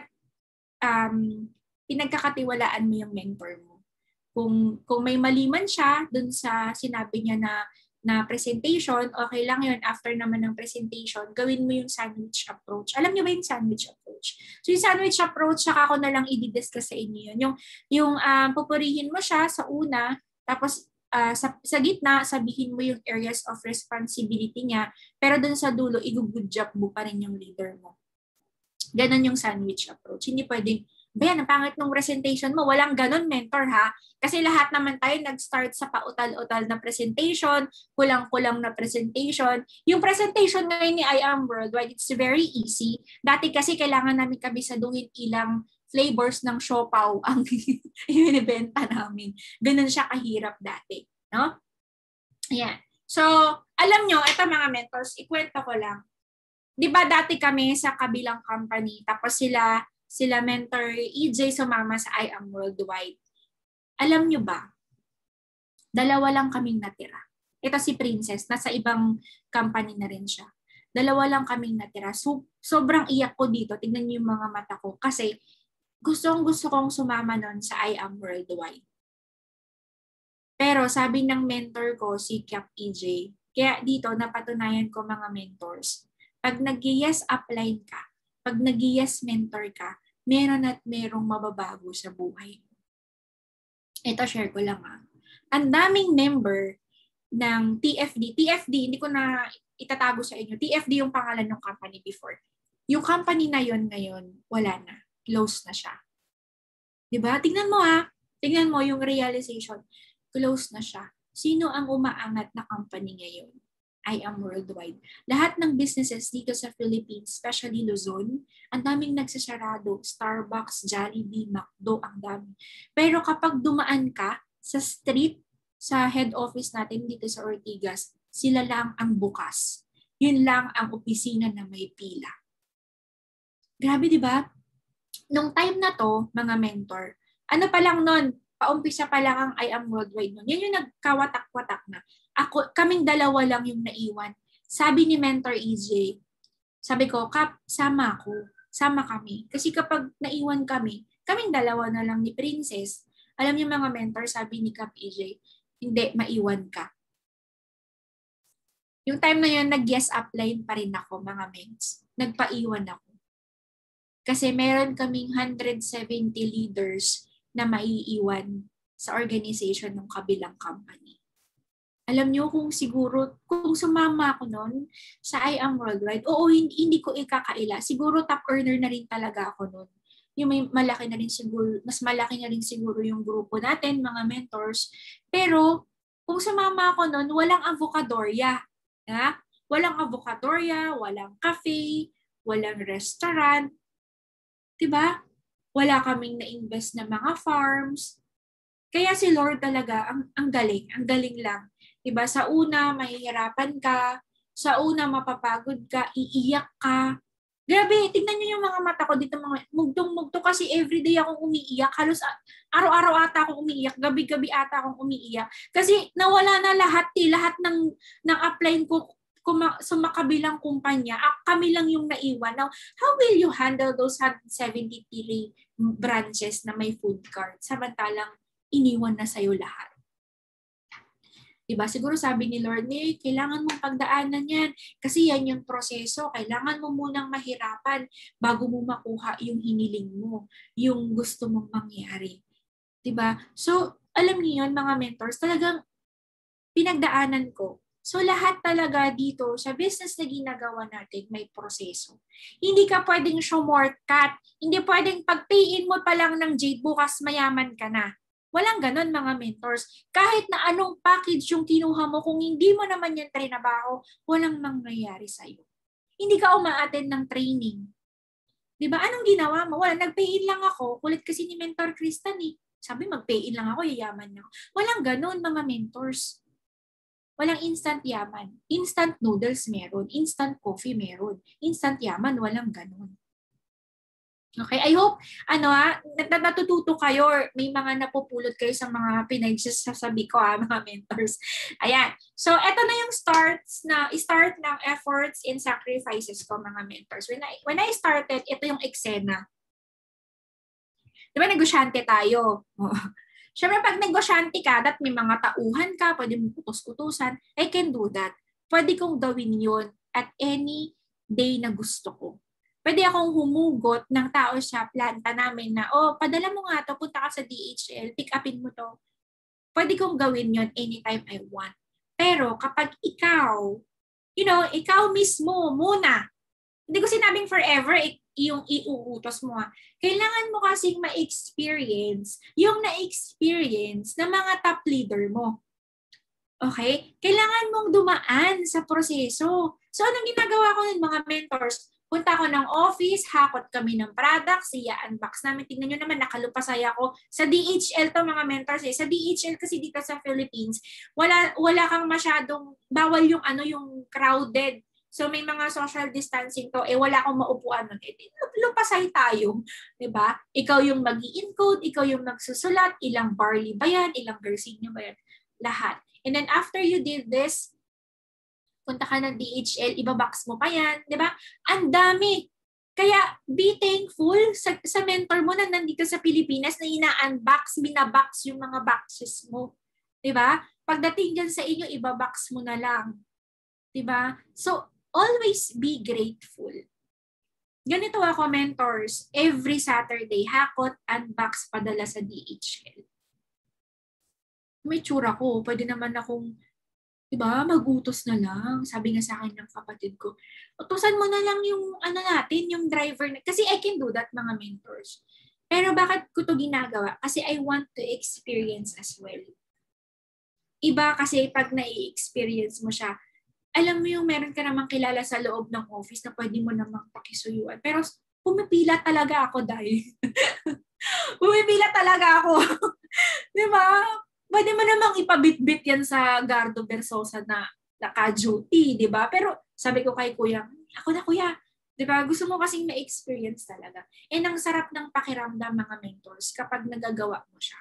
pinagkakatiwalaan mo yung mentor mo. Kung may mali man siya dun sa sinabi niya na presentation, okay lang yun. After naman ng presentation, gawin mo yung sandwich approach. Alam niyo ba yung sandwich approach? So yung sandwich approach, saka ko na lang i-discuss sa inyo yun. Yung pupurihin mo siya sa una, tapos sa gitna, sabihin mo yung areas of responsibility niya, pero dun sa dulo, i-good job mo pa rin yung leader mo. Ganon yung sandwich approach. Hindi pwedeng, bayan, ang pangit ng presentation mo. Walang ganon, mentor ha. Kasi lahat naman tayo nag-start sa pautal-utal na presentation, kulang-kulang na presentation. Yung presentation ngayon ni I Am Worldwide, it's very easy. Dati kasi kailangan namin kabisaduhin ilang flavors ng siopaw ang inibenta namin. Ganun siya kahirap dati. No? Ayan. So, alam nyo, ito mga mentors, ikwento ko lang. Di ba dati kami sa kabilang company, tapos sila Mentor EJ sumama sa I Am Worldwide. Alam nyo ba, dalawa lang kaming natira. Ito si Princess, nasa ibang company na rin siya. Dalawa lang kaming natira. Sobrang iyak ko dito. Tignan niyo yung mga mata ko. Kasi gusto kong sumama nun sa I Am Worldwide. Pero sabi ng mentor ko, si Cap EJ, kaya dito napatunayan ko mga mentors, pag nag-yes upline ka, pag nag-yes mentor ka, meron at merong mababago sa buhay mo. Ito, share ko lang ha. Ang daming member ng TFD, hindi ko na itatago sa inyo. TFD yung pangalan ng company before. Yung company na yon ngayon, wala na. Close na siya. Diba? Tingnan mo ha. Tingnan mo yung realization. Close na siya. Sino ang umaangat na company ngayon? I Am Worldwide. Lahat ng businesses dito sa Philippines, especially Luzon, ang daming nagsasarado. Starbucks, Jollibee, McDo, ang dami. Pero kapag dumaan ka sa street, sa head office natin dito sa Ortigas, sila lang ang bukas. Yun lang ang opisina na may pila. Grabe, di ba? Nung time na to, mga mentor, ano pa lang nun, paumpisa pa lang ang I Am Worldwide nun. Yan yung nagkawatak-watak na. Kaming dalawa lang yung naiwan. Sabi ni Mentor EJ, sabi ko, Kap, sama ako. Sama kami. Kasi kapag naiwan kami, kaming dalawa na lang ni Princess. Alam niyo mga mentor, sabi ni Kap EJ, hindi, maiwan ka. Yung time na yun, nag-yes upline pa rin ako, mga mens. Nagpaiwan ako. Kasi meron kaming 170 leaders na maiiwan sa organization ng kabilang company. Alam nyo kung sumama ako nun sa I Am Worldwide, oo, hindi ko ikakaila. Siguro top earner na rin talaga ako nun. Yung may malaki na rin siguro, mas malaki na rin siguro yung grupo natin, mga mentors. Pero kung sumama ako nun, walang avocadorya. Ha? Walang avocadorya, walang cafe, walang restaurant. Diba? Wala kaming na-invest na mga farms. Kaya si Lord talaga, ang galing lang. Diba? Sa una, mahihirapan ka. Sa una, mapapagod ka, iiyak ka. Grabe, tignan niyo yung mga mata ko dito, mga mugtong-mugto kasi everyday akong umiiyak. Halos araw-araw ata akong umiiyak, gabi-gabi ata akong umiiyak. Kasi nawala na lahat ng upline ko. sumakabilang kumpanya, kami lang yung naiwan. Now, how will you handle those 173 branches na may food cart samantalang iniwan na sa'yo lahat? Diba? Siguro sabi ni Lord, kailangan mong pagdaanan yan kasi yan yung proseso. Kailangan mo munang mahirapan bago mo makuha yung hiniling mo, yung gusto mong mangyari. Diba? So, alam niyo yun, mga mentors, talagang pinagdaanan ko. So, lahat talaga dito sa business na ginagawa natin, may proseso. Hindi ka pwedeng shortcut. Hindi pwedeng pag-payin mo pa lang ng Jade, bukas mayaman ka na. Walang ganon, mga mentors. Kahit na anong package yung kinuha mo, kung hindi mo naman yan trinabaho, walang mangyayari sa'yo. Hindi ka uma-attend ng training. Diba? Anong ginawa mo? Wala, nag-pay-in lang ako. Kulit kasi ni Mentor Kristan eh. Sabi, mag-pay-in lang ako, yayaman na ako. Walang ganon, mga mentors. Walang instant yaman. Instant noodles meron. Instant coffee meron. Instant yaman, walang ganon. Okay, I hope natututo kayo or may mga napupulot kayo sa mga pinagsasabi ko mga mentors. Ayan. So, eto na yung start ng efforts and sacrifices ko, mga mentors. When I started, ito yung eksena. Di ba, negosyante tayo. Siyempre, pag negosyante ka, that may mga tauhan ka, pwede mo putos-kutusan, I can do that. Pwede kong gawin yun at any day na gusto ko. Pwede akong humugot ng tao sa planta namin na, padala mo nga to, punta ka sa DHL, pick upin mo to. Pwede kong gawin yun anytime I want. Pero kapag ikaw mismo muna, hindi ko sinabing forever yung iuutos mo. Kailangan mo kasing ma-experience yung na-experience ng mga top leader mo. Okay? Kailangan mong dumaan sa proseso. So, anong ginagawa ko ng mga mentors? Punta ako ng office, hakot kami ng products, i-unbox namin. Tingnan nyo naman, nakalupasay ako. Sa DHL to, mga mentors. Sa DHL kasi dito sa Philippines, wala kang masyadong, bawal yung crowded. So may mga social distancing to, wala akong maupuan nun. Lupasay tayo. Diba? Ikaw yung mag-i-encode, ikaw yung magsusulat, ilang barley ba yan, ilang garcinia ba yan, lahat. And then after you did this, punta ka ng DHL, ibabox mo pa yan, di ba? Ang dami. Kaya be thankful sa mentor mo na nandito sa Pilipinas na ina-unbox, binabox yung mga boxes mo. Di ba? Pagdating dyan sa inyo, ibabox mo na lang. Di ba? So, always be grateful. Ganito ako, mentors. Every Saturday, hakot, unbox, padala sa DHL. May tsura ko. Pwede naman akong diba? Magutos na lang. Sabi nga sa akin ng kapatid ko, utusan mo na lang yung yung driver. Kasi I can do that, mga mentors. Pero bakit ko to ginagawa? Kasi I want to experience as well. Iba kasi pag na-experience mo siya, alam mo yung meron ka namang kilala sa loob ng office na pwede mo namang pakisuyuan. Pero pumipila talaga ako dahil. Pumipila talaga ako. Diba? Pwede mo namang ipabitbit yan sa Gardo Versosa na naka-duty, di ba? Pero sabi ko kay kuya, ako na kuya, di ba? Gusto mo kasing ma-experience talaga. And ang sarap ng pakiramdam, mga mentors, kapag nagagawa mo siya.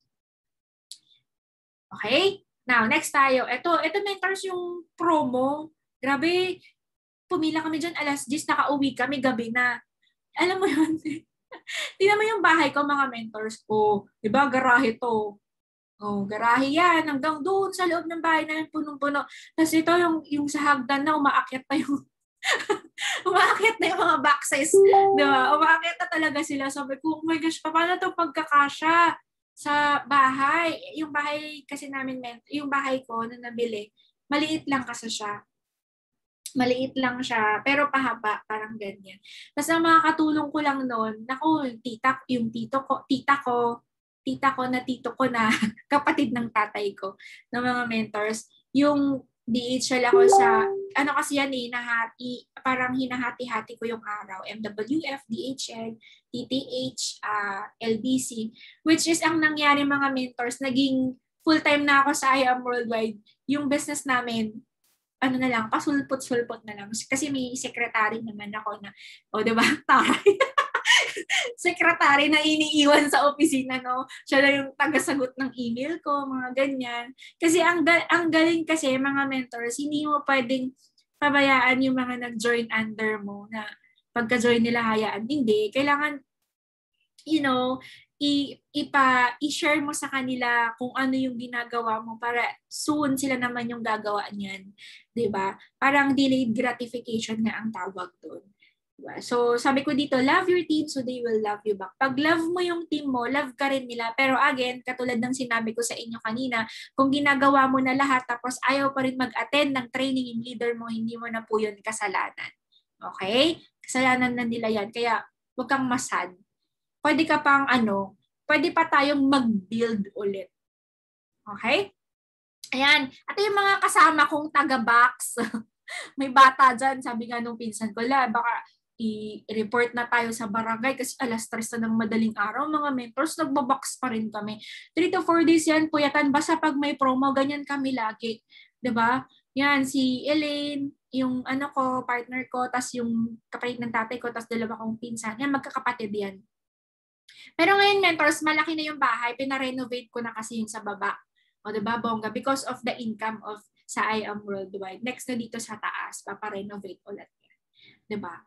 Okay? Now, next tayo. Ito mentors yung promo. Grabe, pumila kami dyan, alas 10, nakauwi kami, gabi na. Alam mo yun? Tingnan mo yung bahay ko, mga mentors. Di ba? Garahe to. Garahe yan. Hanggang doon sa loob ng bahay namin, punong-puno. Tapos ito yung sa hagdan na umaakyat na yung umaakyat na yung mga boxes. Diba? Umaakyat na talaga sila. Sabi ko, oh my gosh, paano ito pagkakasya sa bahay? Yung bahay kasi namin, yung bahay ko na nabili, maliit lang kasi siya. Maliit lang siya, pero pahaba, parang ganyan. Tapos ang mga katulong ko lang noon, yung tito ko na kapatid ng tatay ko, ng mga mentors, yung DHL ako sa, kasi yan parang hinahati-hati ko yung araw, MWF, DHL, TTH, LBC, which is ang nangyari, mga mentors, naging full-time na ako sa I Am Worldwide. Yung business namin, pasulpot-sulpot na lang. Kasi may secretary naman ako na, diba, taray. Secretary na iniiwan sa opisina, no? Siya na yung taga-sagot ng email ko, mga ganyan. Kasi ang galing kasi, mga mentors, hindi mo pwedeng pabayaan yung mga nag-join under mo na pagka-join nila hayaan. Hindi. Kailangan, i-share mo sa kanila kung ano yung ginagawa mo para soon sila naman yung gagawa niyan. 'Di ba? Parang delayed gratification nga ang tawag doon. Diba? So, sabi ko dito, love your team so they will love you back. Pag love mo yung team mo, love ka rin nila. Pero again, katulad ng sinabi ko sa inyo kanina, kung ginagawa mo na lahat tapos ayaw pa rin mag-attend ng training yung leader mo, hindi mo na po yun kasalanan. Okay? Kasalanan na nila yan. Kaya, huwag kang masad. Pwede ka pang pwede pa tayong mag-build ulit. Okay? Ayan. At yung mga kasama kong taga-box, may bata dyan, sabi nga nung pinsan ko, baka i-report na tayo sa barangay kasi alas 3 na ng madaling araw, mga mentors, nagbabox pa rin kami. 3 to 4 days yan, puyatan, basta pag may promo, ganyan kami lagi. 'Di ba? Yan, si Elaine, yung partner ko, tas yung kapatid ng tatay ko, tas dalawa kong pinsan, yan, magkakapatid yan. Pero ngayon, mentors, malaki na yung bahay, pina-renovate ko na kasi yung sa baba. O, 'di ba, bongga? Because of the income of sa I Am Worldwide. Next na dito sa taas, papa-renovate ulit yan. 'Di ba?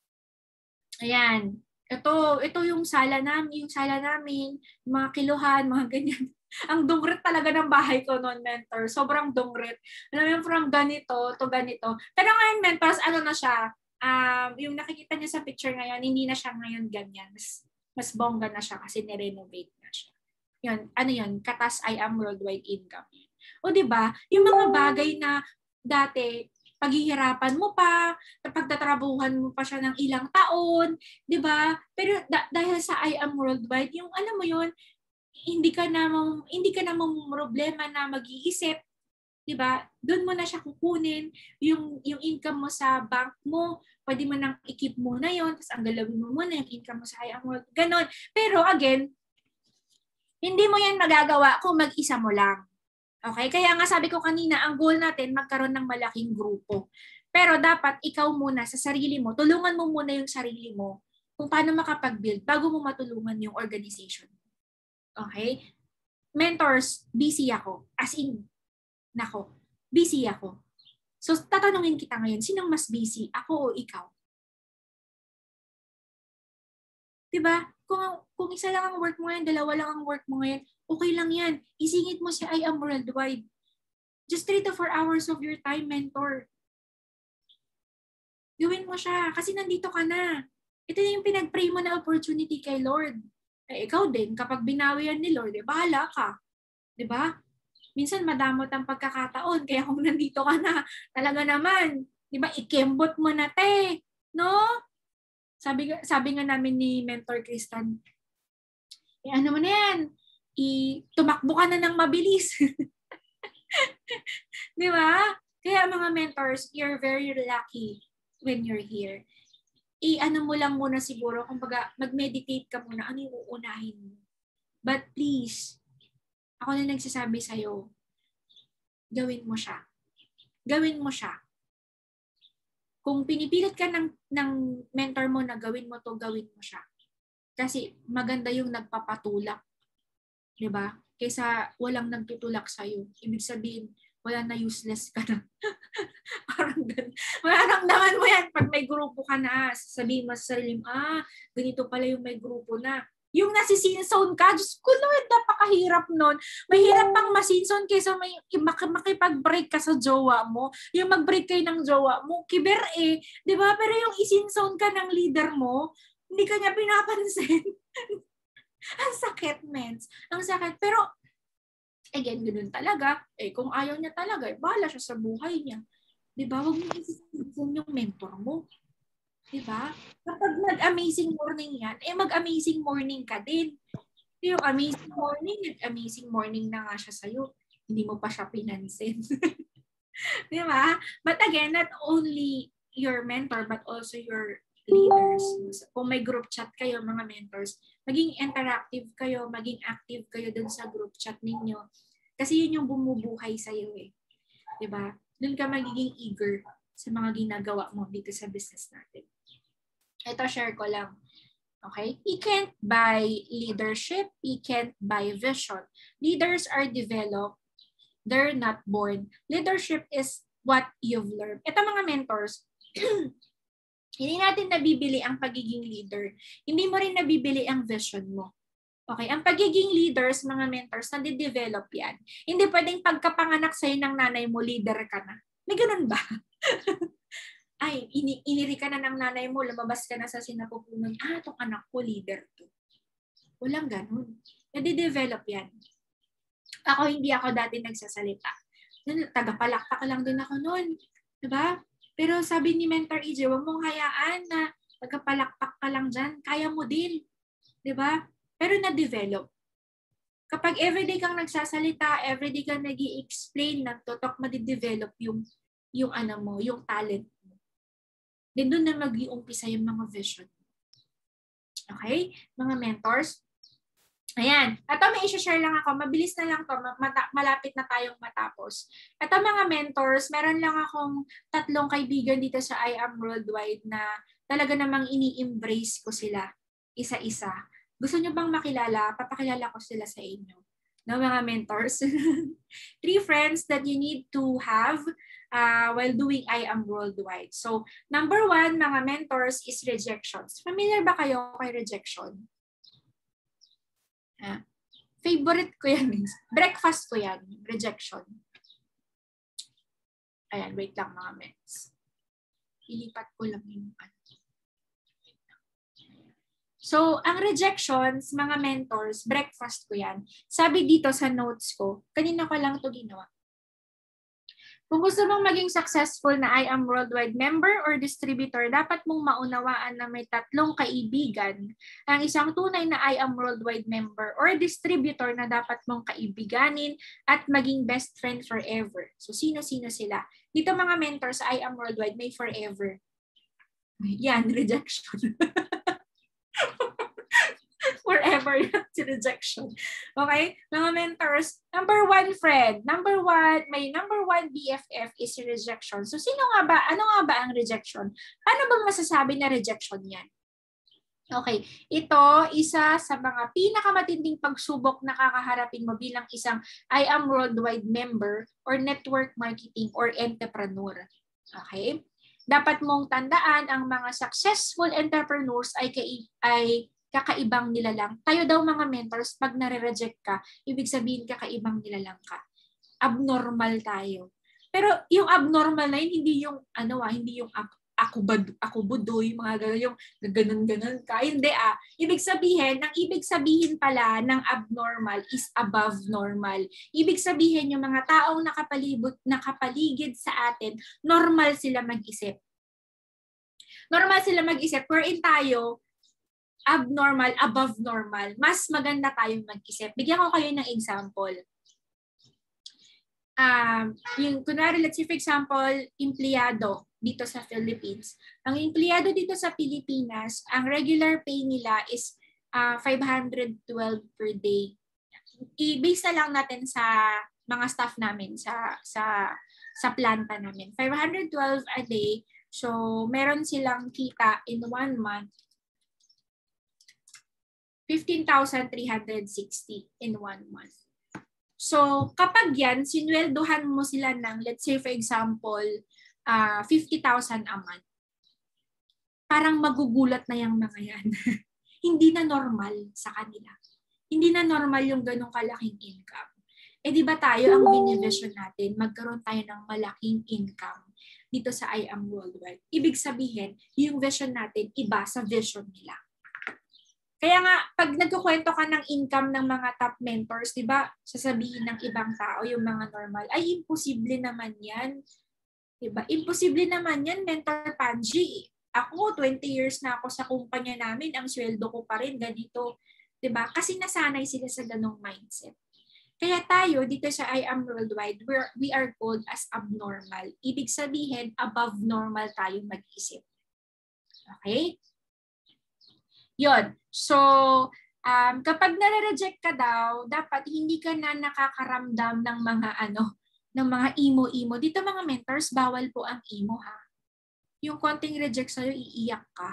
Ayan. Ito yung sala namin, mga kiluhan, mga ganyan. Ang dungret talaga ng bahay ko noon, mentor. Sobrang dungret. Alam mo, from ganito to ganito. Pero ngayon, mentors, na siya? Yung nakikita niyo sa picture ngayon, hindi na siya ngayon ganyan. Mas bongga na siya kasi ni-renovate na siya. Yun, katas I Am Worldwide income. O 'di ba? Yung mga bagay na dati paghihirapan mo pa, pagtatrabuhan mo pa siya ng ilang taon, 'di ba? Pero dahil sa I Am Worldwide, yung alam mo 'yun, hindi ka na problema na mag-iisip, 'di ba? Doon mo na siya kukunin, yung income mo sa bank mo, pwede mo nang i-keep muna 'yon, tapos ang galawin mo muna yung income mo sa I Am World. Ganon. Pero again, hindi mo 'yan magagawa kung mag-isa mo lang. Okay? Kaya nga sabi ko kanina, ang goal natin magkaroon ng malaking grupo. Pero dapat ikaw muna sa sarili mo, tulungan mo muna yung sarili mo kung paano makapag-build bago mo matulungan yung organization. Okay? Mentors, busy ako. As in, busy ako. So tatanungin kita ngayon, sinong mas busy? Ako o ikaw? Diba? Kung isa lang ang work mo ngayon, dalawa lang ang work mo ngayon, okay lang yan. Isingit mo si I Am Worldwide. Just 3 to 4 hours of your time, mentor. Gawin mo siya kasi nandito ka na. Ito na yung pinag-pray mo na opportunity kay Lord. Ikaw din, kapag binawi yan ni Lord, bahala ka. Diba? Minsan madamot ang pagkakataon. Kaya kung nandito ka na, talaga naman, diba, ikembot mo na te. No? Sabi nga namin ni Mentor Kristan, ano mo na yan, tumakbo ka na ng mabilis. Di ba? Kaya mga mentors, you're very lucky when you're here. Ano mo lang muna siguro, kumbaga mag-meditate ka muna, ano yung uunahin mo. But please, ako na nagsasabi sa'yo, gawin mo siya. Gawin mo siya. Kung pinipilit ka ng mentor mo na gawin mo to, gawin mo siya. Kasi maganda yung nagpapatulak. Diba? Kaysa walang nagtutulak sa'yo. Ibig sabihin, wala na, useless ka na. Parang ganun. Mararamdaman mo yan pag may grupo ka na. Sasabihin mo sa sarili mo, ganito pala yung may grupo na. Yung nasisinzone ka, Diyos ko Lord, napakahirap nun. Mahirap pang masinzone kaysa makipag-break ka sa jowa mo. Yung mag-break kayo ng jowa mo, kiber di ba? Pero yung isinzone ka ng leader mo, hindi ka niya pinapansin. Ang sakit, mens. Ang sakit. Pero, again, ganun talaga. Kung ayaw niya talaga, bahala siya sa buhay niya. Di ba? Huwag mo isinzone yung mentor mo. Diba? Kapag mag-amazing morning yan, mag-amazing morning ka din. Yung amazing morning, nag-amazing morning na nga siya sa'yo. Hindi mo pa siya pinansin. Diba? But again, not only your mentor, but also your leaders. Kung may group chat kayo, mga mentors, maging interactive kayo, maging active kayo dun sa group chat ninyo. Kasi yun yung bumubuhay sa'yo eh. Diba? Dun ka magiging eager sa mga ginagawa mo dito sa business natin. Ito, share ko lang. Okay? You can't buy leadership. You can't buy vision. Leaders are developed. They're not born. Leadership is what you've learned. Ito mga mentors, hindi natin nabibili ang pagiging leader. Hindi mo rin nabibili ang vision mo. Okay, ang pagiging leaders, mga mentors, nade-develop yan. Hindi pwedeng pagkapanganak sa'yo ng nanay mo, leader ka na. May ganun ba? Ay, iniri ka na ng nanay mo, lumabas ka na sa sinapupunan, itong anak ko, leader to. Walang ganun. Nade-develop yan. Hindi ako dati nagsasalita. Tagapalakpak lang din ako noon. Diba? Pero sabi ni Mentor EJ, huwag mong hayaan na tagapalakpak ka lang dyan. Kaya mo din. Diba? Pero na-develop. Kapag everyday kang nagsasalita, everyday kang nag-i-explain, nagtotok, madi-develop yung talent mo. Then doon na mag-iumpisa yung mga vision. Okay? Mga mentors. Ayan. Ito may i-share lang ako. Mabilis na lang to. Malapit na tayong matapos. Ito mga mentors, meron lang akong 3 kaibigan dito sa I Am Worldwide na talaga namang ini-embrace ko sila isa-isa. Gusto nyo bang makilala? Papakilala ko sila sa inyo. No, mga mentors? 3 friends that you need to have while doing I Am Worldwide. So, number 1, mga mentors, is rejections. Familiar ba kayo kay rejection? Favorite ko yan. Breakfast ko yan. Rejection. Ayan, wait lang mga ments. Ilipat ko lang yung So, ang rejections, mga mentors, breakfast ko yan. Sabi dito sa notes ko, kanina ko lang ito ginawa. Kung gusto mong maging successful na I Am Worldwide member or distributor, dapat mong maunawaan na may 3 kaibigan. Ang isang tunay na I Am Worldwide member or distributor na dapat mong kaibiganin at maging best friend forever. So, sino-sino sila? Dito mga mentors, I Am Worldwide, may forever. Yan, rejection. Forever si rejection. Okay? Mga mentors, number 1 friend, may number 1 BFF is rejection. So, ano nga ba ang rejection? Paano bang masasabi na rejection yan? Okay, ito isa sa mga pinakamatinding pagsubok na kakaharapin mo bilang isang I Am Worldwide member or network marketing or entrepreneur. Okay? Dapat mong tandaan ang mga successful entrepreneurs ay kakaibang nilalang. Tayo daw mga mentors, pag nare-reject ka, ibig sabihin kakaibang nilalang ka. Abnormal tayo. Pero yung abnormal na yun, hindi yung ako budoy, mga gano'n, yung ganun-ganun ka. Hindi Ibig sabihin pala ng abnormal is above normal. Ibig sabihin yung mga taong nakapaligid sa atin, normal sila mag-isip. Normal sila mag-isip. Wherein tayo, abnormal, above normal, mas maganda tayong mag-isip. Bigyan ko kayo ng example. Kunwari, let's say for example, empleyado dito sa Philippines. Ang empleyado dito sa Pilipinas, ang regular pay nila is 512 per day. I-base na lang natin sa mga staff namin, sa planta namin. 512 a day. So, meron silang kita in 1 month. 15,360 in 1 month. So, kapag yan, sinweldohan mo sila ng, let's say for example, 50,000 a month. Parang magugulat na yung mga yan. Hindi na normal sa kanila. Hindi na normal yung ganong kalaking income. Di ba tayo, ang binivision natin, magkaroon tayo ng malaking income dito sa I Am Worldwide. Ibig sabihin, yung vision natin, iba sa vision nila. Kaya nga, pag nagkukwento ka ng income ng mga top mentors, di ba, sasabihin ng ibang tao, yung mga normal, ay, imposible naman yan. Di ba? Imposible naman yan, Mentor Panji. Ako, 20 years na ako sa kumpanya namin, ang sweldo ko pa rin, ganito. Di ba? Kasi nasanay sila sa ganong mindset. Kaya tayo, dito sa I Am Worldwide, we are called as abnormal. Ibig sabihin, above normal tayo mag-isip. Okay? Yun. So, kapag nare-reject ka daw, dapat hindi ka na nakakaramdam ng mga emo-emo. Dito mga mentors, bawal po ang emo ha. Yung konting reject sa'yo, iiyak ka.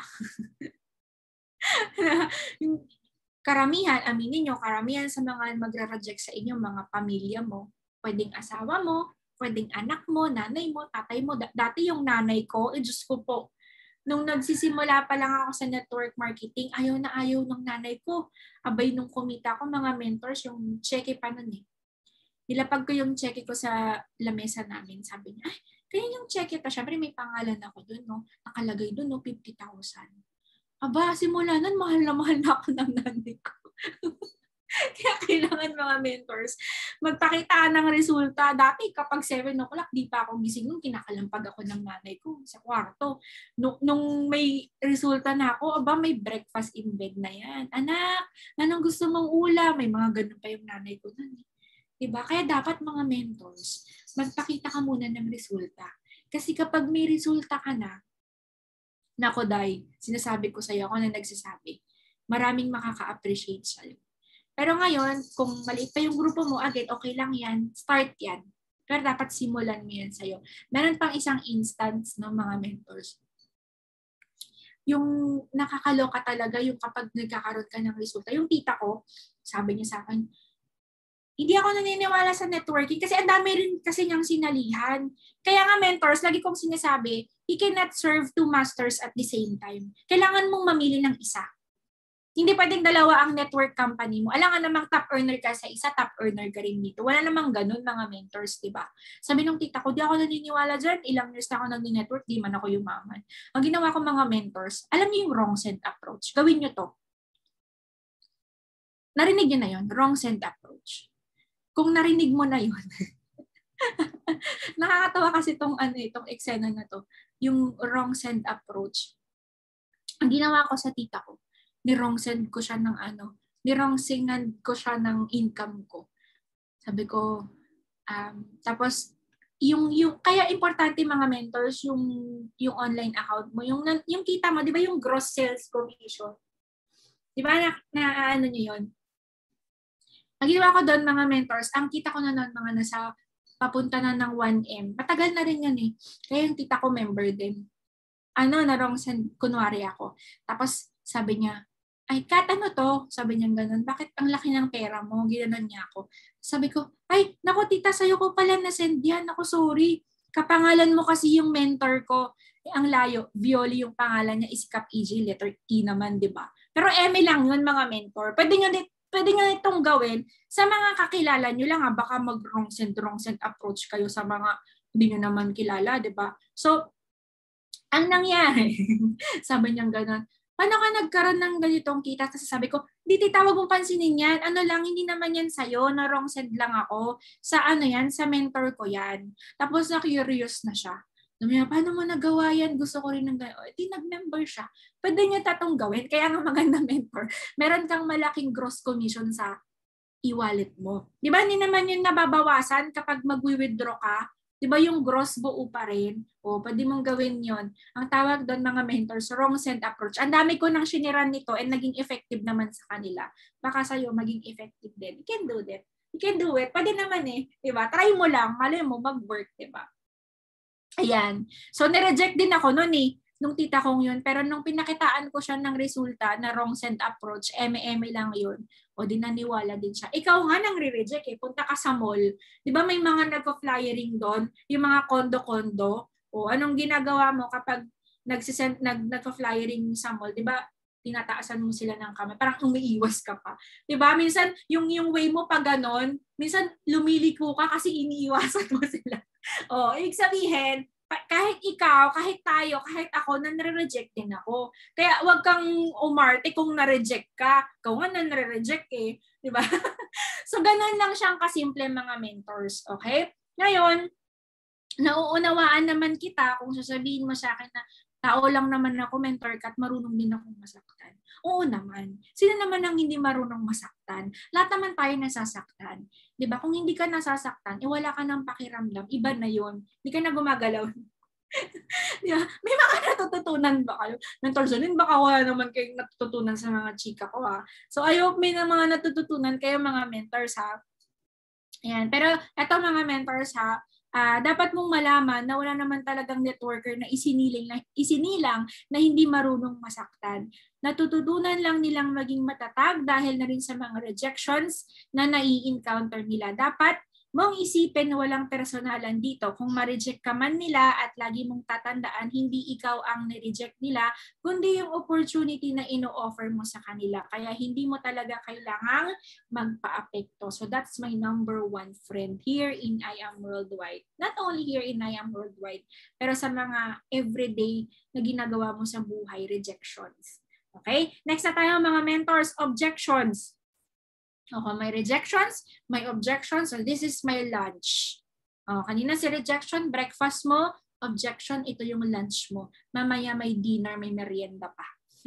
Yung karamihan, aminin nyo, karamihan sa mga magre-reject sa inyo, mga pamilya mo, pwedeng asawa mo, pwedeng anak mo, nanay mo, tatay mo. Dati yung nanay ko, Diyos ko po, nung nagsisimula pa lang ako sa network marketing, ayaw na ayaw ng nanay ko. Abay nung kumita ko, mga mentors, yung cheque pa nun eh. Nilapag ko yung cheque ko sa lamesa namin. Sabi niya, ay, kaya yung cheque pa, syempre may pangalan ako dun, no? Nakalagay dun, no? 50,000. Aba, simula nun, mahal na ako ng nanay ko. Kaya kailangan mga mentors, magpakita ng resulta. Dati kapag 7 o'clock, di pa ako gising nung kinakalampag ako ng nanay ko sa kwarto. Nung may resulta na ako, aba may breakfast in bed na yan. Anak, anong gusto mong ulam? May mga ganun pa yung nanay ko nun. Diba? Kaya dapat mga mentors, magpakita ka muna ng resulta. Kasi kapag may resulta ka na, nako Day, sinasabi ko sa'yo, ako na nagsasabi, maraming makaka-appreciate sa'yo. Pero ngayon, kung maliit pa yung grupo mo, agad, okay lang yan. Start yan. Pero dapat simulan mo yan sa'yo. Meron pang isang instance ng mga mentors. Yung nakakaloka talaga, yung kapag nagkakaroon ka ng resulta. Yung tita ko, sabi niya sa akin, hindi ako naniniwala sa networking kasi ang dami rin kasi niyang sinalihan. Kaya nga mentors, lagi kong sinasabi, you cannot serve two masters at the same time. Kailangan mong mamili ng isa. Hindi pwedeng dalawa ang network company mo. Alam nga namang top earner ka sa isa, top earner ka rin dito. Wala namang ganun mga mentors, di ba? Sabi nung tita ko, di ako naniniwala dyan. Ilang years na ako nag-network, di man ako yumaman. Ang ginawa ko mga mentors, alam niyo yung wrong send approach. Gawin niyo to. Narinig niyo na yun? Wrong send approach. Kung narinig mo na yun, nakakatawa kasi itong eksena na to, yung wrong send approach. Ang ginawa ko sa tita ko, ni-wrong send ko siya ng ni-wrong send ko siya ng income ko. Sabi ko, tapos, yung kaya importante mga mentors, yung online account mo, yung kita mo, di ba yung gross sales commission? Di ba na niyo yun? Ang ginawa ko doon mga mentors, ang kita ko na noon mga nasa papunta na ng 1M. Matagal na rin yan eh. Kaya yung tita ko member din. Na-wrong send, kunwari ako. Tapos sabi niya, ay, Kat, ano to? Sabi niya ganun. Bakit ang laki ng pera mo? Ginanon niya ako. Sabi ko, ay, naku tita, sa'yo ko pala na-send yan. Naku, sorry. Kapangalan mo kasi yung mentor ko. Ang layo. Violi yung pangalan niya. Isikap EJ, letter E naman, di ba? Pero eme lang yun, mga mentor. Pwede nga itong gawin sa mga kakilala nyo lang. Baka mag-wrong send approach kayo sa mga hindi nyo naman kilala, di ba? So, ang nangyari, sabi niya gano'n, paano ka nagkaroon ng ganitong kita? Kasi sabi ko, di tawag mong pansinin yan. Ano lang, hindi naman yan sa'yo. Na-wrong send lang ako. Sa sa mentor ko yan. Tapos na-curious na siya. Sabi niya, paano mo nagawa yan? Gusto ko rin ng gano'n. Di nag-member siya. Pwede niya tatong gawin. Kaya nga maganda mentor. Meron kang malaking gross commission sa e-wallet mo. Di ba, hindi naman yun nababawasan kapag mag-withdraw ka? Di ba yung gross buo pa rin? O, pwede mong gawin yon. Ang tawag doon mga mentors, wrong send approach. Ang dami ko nang shiniran nito and naging effective naman sa kanila. Baka sa'yo maging effective din. You can do that. You can do it. Pwede naman eh. Di ba? Try mo lang. Malay mo mag-work. Di ba? Ayan. So, nireject din ako noon eh. Nung tita kong yun. Pero nung pinakitaan ko siya ng resulta na wrong send approach, eme lang yun. O di naniwala din siya. Ikaw nga nang re-reject eh. Punta ka sa mall. Di ba may mga nagko-flyering doon? Yung mga kondo-kondo. O anong ginagawa mo kapag nagko-flyering sa mall? Di ba tinataasan mo sila ng kamay? Parang umiiwas ka pa. Di ba? Minsan yung way mo pa ganon, minsan lumiliko ka kasi iniiwasan mo sila. O, ibig sabihin, kahit ikaw, kahit tayo, kahit ako, nare-reject din ako. Kaya wag kang umarte kung na-reject ka. Ikaw nga nare-reject eh. Diba? So, ganun lang siyang kasimple mga mentors. Okay? Ngayon, nauunawaan naman kita kung sasabihin mo sa akin na tao lang naman ako, mentor ka at marunong din akong masaktan. Oo naman. Sino naman ang hindi marunong masaktan? Lahat naman tayo nasasaktan. Diba? Kung hindi ka nasasaktan, wala ka ng pakiramdam. Iba na yun. Hindi ka na gumagalaw. Diba? May mga natututunan ba kayo? Mentor Zonin, baka wala naman kayong natututunan sa mga chika ko ha. So I hope may na mga natututunan kayo mga mentors ha. Ayan. Pero eto mga mentors ha, dapat mong malaman na wala naman talagang networker na isinilang na hindi marunong masaktan. Natututunan lang nilang maging matatag dahil na rin sa mga rejections na nai-encounter nila. Dapat mong isipin walang personalan dito. Kung ma-reject ka man nila at lagi mong tatandaan, hindi ikaw ang ni-reject nila, kundi yung opportunity na ino-offer mo sa kanila. Kaya hindi mo talaga kailangang magpa-apekto. So that's my number one friend here in I Am Worldwide. Not only here in I Am Worldwide, pero sa mga everyday na ginagawa mo sa buhay, rejections. Okay? Next na tayo mga mentors, objections. Okay, may rejections, may objections. So this is my lunch. Kanina si rejection, breakfast mo. Objection, ito yung lunch mo. Mamaya may dinner, may merienda pa.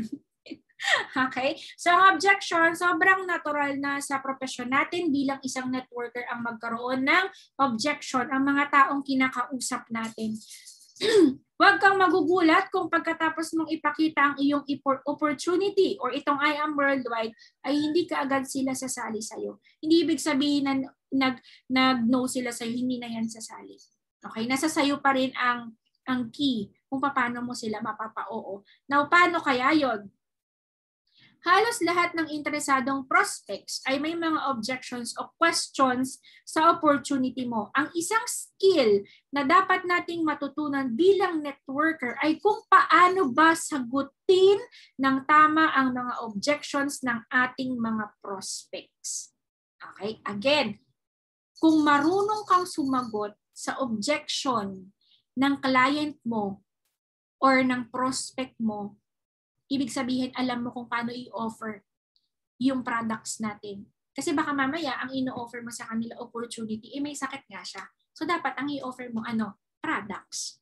Okay? So ang objection, sobrang natural na sa profesyon natin bilang isang networker ang magkaroon ng objection ang mga taong kinakausap natin. Huwag kang magugulat kung pagkatapos mong ipakita ang iyong opportunity or itong I Am Worldwide ay hindi ka agad sila sasali sa'yo. Hindi ibig sabihin na nag-no sila sa'yo, hindi na yan sasali. Okay? Nasa sa'yo pa rin ang key kung paano mo sila mapapa-oo. Now, paano kaya yon? Halos lahat ng interesadong prospects ay may mga objections o questions sa opportunity mo. Ang isang skill na dapat nating matutunan bilang networker ay kung paano ba sagutin ng tama ang mga objections ng ating mga prospects. Okay? Again, kung marunong kang sumagot sa objection ng client mo or ng prospect mo, ibig sabihin, alam mo kung paano i-offer yung products natin. Kasi baka mamaya, ang ino-offer mo sa kanila opportunity, may sakit nga siya. So, dapat ang i-offer mo, products.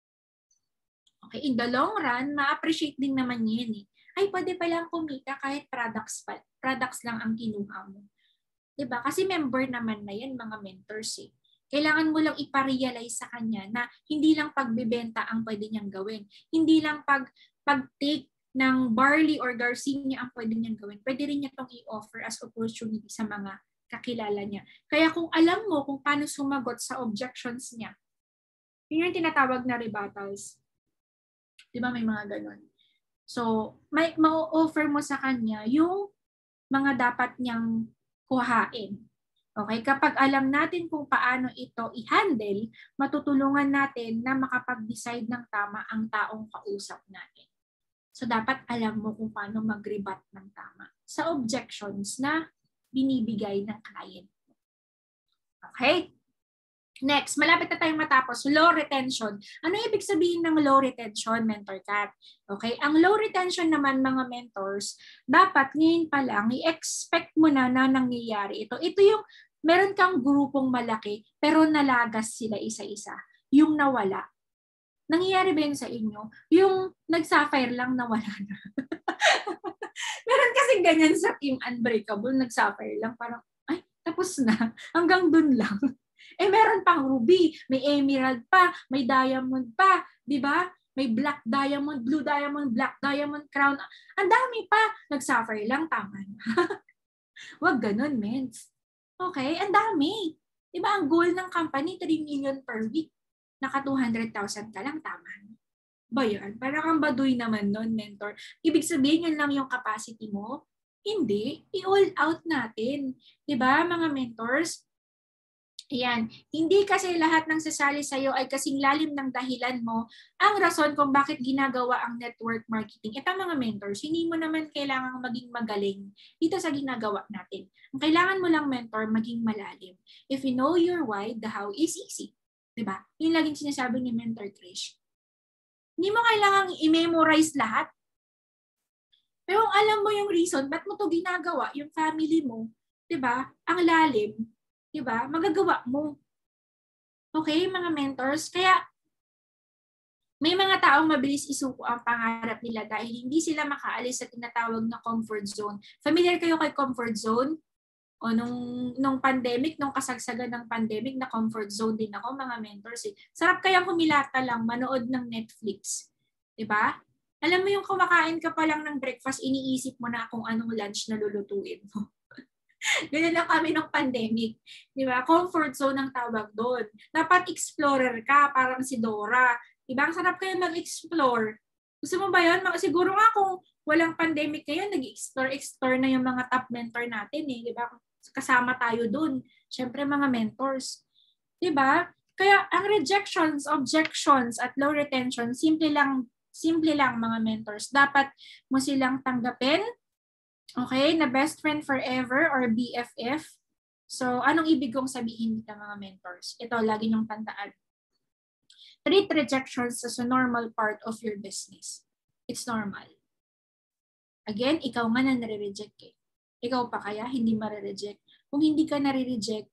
Okay, in the long run, ma-appreciate din naman yan eh. Ay, pwede palang kumita kahit products lang ang kinuha mo. Diba? Kasi member naman na yan, mga mentors eh. Kailangan mo lang iparealize sa kanya na hindi lang pagbebenta ang pwede niyang gawin. Hindi lang pag-take ng barley or garcinia ang pwede niyang gawin. Pwede rin niya itong i-offer as opportunity sa mga kakilala niya. Kaya kung alam mo kung paano sumagot sa objections niya, yun yung tinatawag na rebuttals. Di ba may mga ganun? So, may ma-offer mo sa kanya yung mga dapat niyang kuhain. Okay? Kapag alam natin kung paano ito i-handle, matutulungan natin na makapag-decide ng tama ang taong kausap natin. So, dapat alam mo kung paano mag-rebut ng tama sa objections na binibigay ng client. Okay? Next, malapit na tayong matapos, low retention. Ano ibig sabihin ng low retention, Mentor Kat? Okay? Ang low retention naman, mga mentors, dapat ngayon pa lang, i-expect mo na nangyayari ito. Ito yung, meron kang grupong malaki, pero nalagas sila isa-isa. Yung nawala. Nangyayari ba yun sa inyo? Yung nag-sapphire lang nawala na. Meron kasing ganyan sa Team Unbreakable, nag-sapphire lang, parang, ay, tapos na. Hanggang dun lang. Meron pang ruby, may emerald pa, may diamond pa, di ba? May black diamond, blue diamond, black diamond, crown. Ang dami pa. Nag-sapphire lang, tama na. Wag ganun, mens. Okay, ang dami. Di ba, ang goal ng company, 3 million per week. Naka 200,000 ka lang, tama na. Ba yan? Parang kang baduy naman nun, mentor. Ibig sabihin, yun lang yung capacity mo? Hindi. I-all out natin. Diba, mga mentors? Ayan. Hindi kasi lahat ng sasali sa'yo ay kasing lalim ng dahilan mo ang rason kung bakit ginagawa ang network marketing. Ito mga mentors, hindi mo naman kailangan maging magaling dito sa ginagawa natin. Ang kailangan mo lang, mentor, maging malalim. If you know your why, the how is easy. Diba? Yung laging sinasabi ni Mentor Trish. Hindi mo kailangang i-memorize lahat. Pero kung alam mo yung reason, ba't mo to ginagawa, yung family mo, diba? Ang lalim, diba? Magagawa mo. Okay, mga mentors? Kaya, may mga taong mabilis isuko ang pangarap nila dahil hindi sila makaalis sa tinatawag na comfort zone. Familiar kayo kay comfort zone? O nung pandemic, nung kasagsagan ng pandemic, na comfort zone din ako, mga mentors. Sarap kayang humilata lang, manood ng Netflix. Diba? Alam mo yung kumakain ka pa lang ng breakfast, iniisip mo na kung anong lunch na lulutuin mo. Ganyan lang kami ng pandemic. Diba? Comfort zone ang tawag doon. Dapat explorer ka, parang si Dora. Diba? Ang sarap kayo mag-explore. Gusto mo ba yun? Siguro nga kung walang pandemic ngayon, nag-explore na yung mga top mentor natin. Diba? kasama tayo dun. Siyempre mga mentors. Diba? Kaya ang rejections, objections, at low retention, simple lang mga mentors. Dapat mo silang tanggapin, okay, na best friend forever or BFF. So, anong ibig kong sabihin dito mga mentors? Ito, lagi niyong tandaan. Treat rejections as a normal part of your business. It's normal. Again, ikaw nga na nare-reject eh. Ikaw pa kaya hindi ma-reject? Kung hindi ka nare-reject,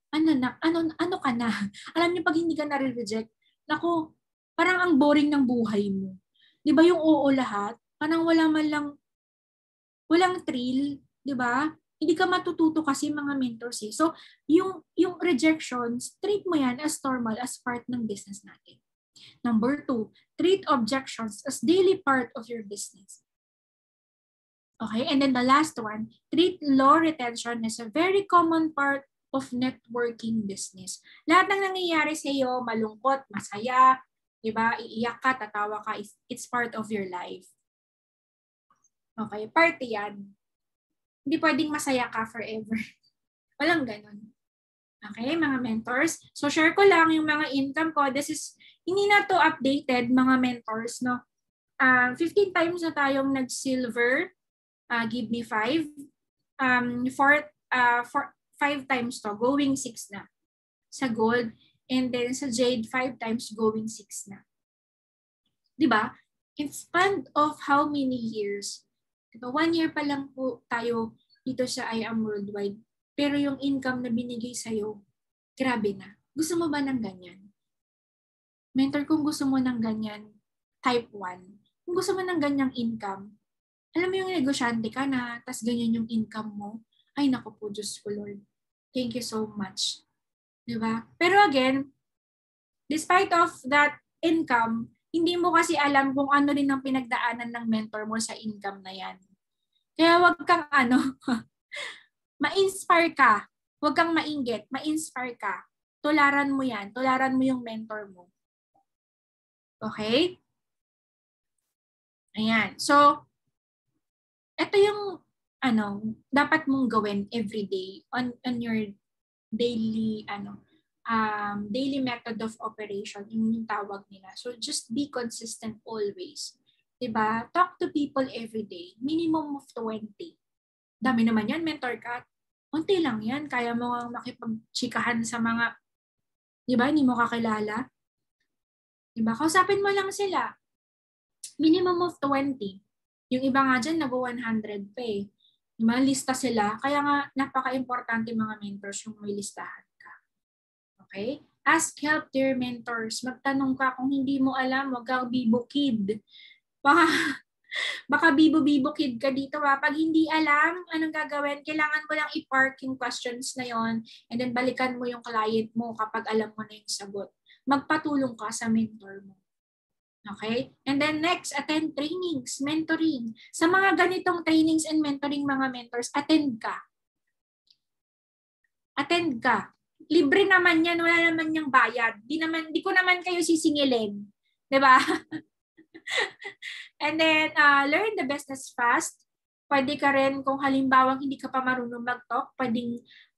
ano ka na? Alam niyo pag hindi ka nare-reject, naku, parang ang boring ng buhay mo. 'Di ba yung oo lahat? Parang wala man lang, walang thrill, 'di ba? Hindi ka matututo kasi mga mentors eh. So, yung rejections, treat mo yan as normal, as part ng business natin. Number 2, treat objections as daily part of your business. Okay, and then the last one, treat low retention as a very common part of networking business. Lahat ng nangyayari sa iyo, malungkot, masaya, 'di ba? Iiyak ka, tatawa ka, it's part of your life. Okay, parte 'yan. Hindi pwedeng masaya ka forever. Walang ganun. Okay, mga mentors. So share ko lang yung mga income ko. This is hindi na to updated mga mentors, no. 15 times na tayong nag-silver. Give me 5. 5 times to, going 6 na. Sa gold. And then sa jade, 5 times going 6 na. Diba? In span of how many years? Diba? 1 year pa lang po tayo dito sa I Am Worldwide. Pero yung income na binigay sa'yo, grabe na. Gusto mo ba ng ganyan? Mentor, kung gusto mo ng ganyan, type 1. Kung gusto mo ng ganyang income, alam mo yung negosyante ka na, tas ganyan yung income mo, ay naku po, Diyos ko Lord. Thank you so much. Diba? Pero again, despite of that income, hindi mo kasi alam kung ano rin ang pinagdaanan ng mentor mo sa income na yan. Kaya wag kang ma-inspire ka. Wag kang mainggit, ma-inspire ka. Tularan mo yan. Tularan mo yung mentor mo. Okay? Ayan. So, ito yung dapat mong gawin every day on your daily daily method of operation, yung tawag nila. So just be consistent always. 'Di ba? Talk to people every day, minimum of 20. Dami naman 'yan, mentor ka. Unti lang 'yan, kaya mo makipagchikahan sa mga 'di ba, hindi mo kakilala. 'Di ba? Kausapin mo lang sila. Minimum of 20. Yung iba nga dyan, nag-100 pa eh. Diba? Lista sila. Kaya nga, napaka-importante mga mentors yung may listahan ka. Okay? Ask help to your mentors. Magtanong ka kung hindi mo alam, wag kang bibo kid. Baka bibo kid ka dito ha. Pag hindi alam, anong gagawin? Kailangan mo lang i-park yung questions na yon and then balikan mo yung client mo kapag alam mo na yung sagot. Magpatulong ka sa mentor mo. Okay? And then next, attend trainings, mentoring. Sa mga ganitong trainings and mentoring mga mentors, attend ka. Attend ka. Libre naman yan, wala naman yung bayad. Di ko naman kayo sisingilin. 'Di ba? And then, learn the business fast. Pwede ka rin, kung halimbawa hindi ka pa marunong mag-talk, pwedeng